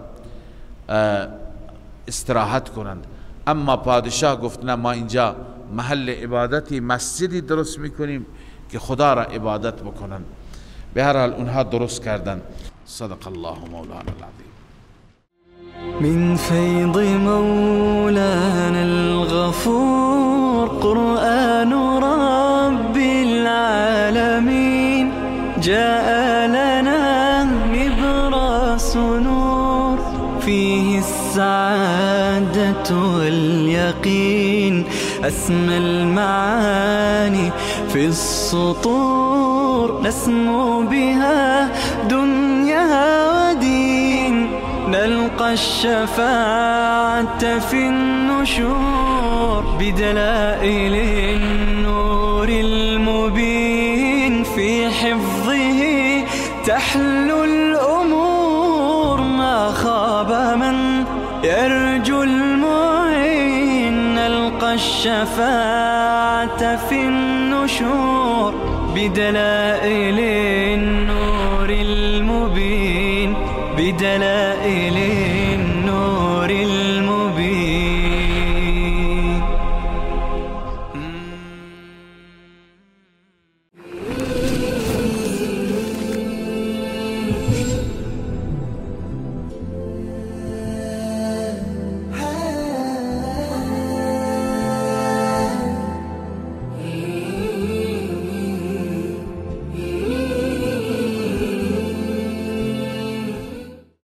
استراحت کنند. اما پادشاه گفت نه، ما اینجا محل عبادتی، مسجدی درست میکنیم که خدا را عبادت بکنند. به هر حال اونها درست کردند. صدق الله مولانا العظیم. من فيض مولانا الغفور قرآن رب العالمين جاء لنا نبراس نور فيه السعادة واليقين أسمى المعاني في السطور نسمو بها دنيا ودين نلقى الشفاعة في النشور بدلائل النور المبين في حفظه تحلو الأمور ما خاب من يرجو المعين نلقى الشفاعة في النشور بدلائل النور المبين بدلائل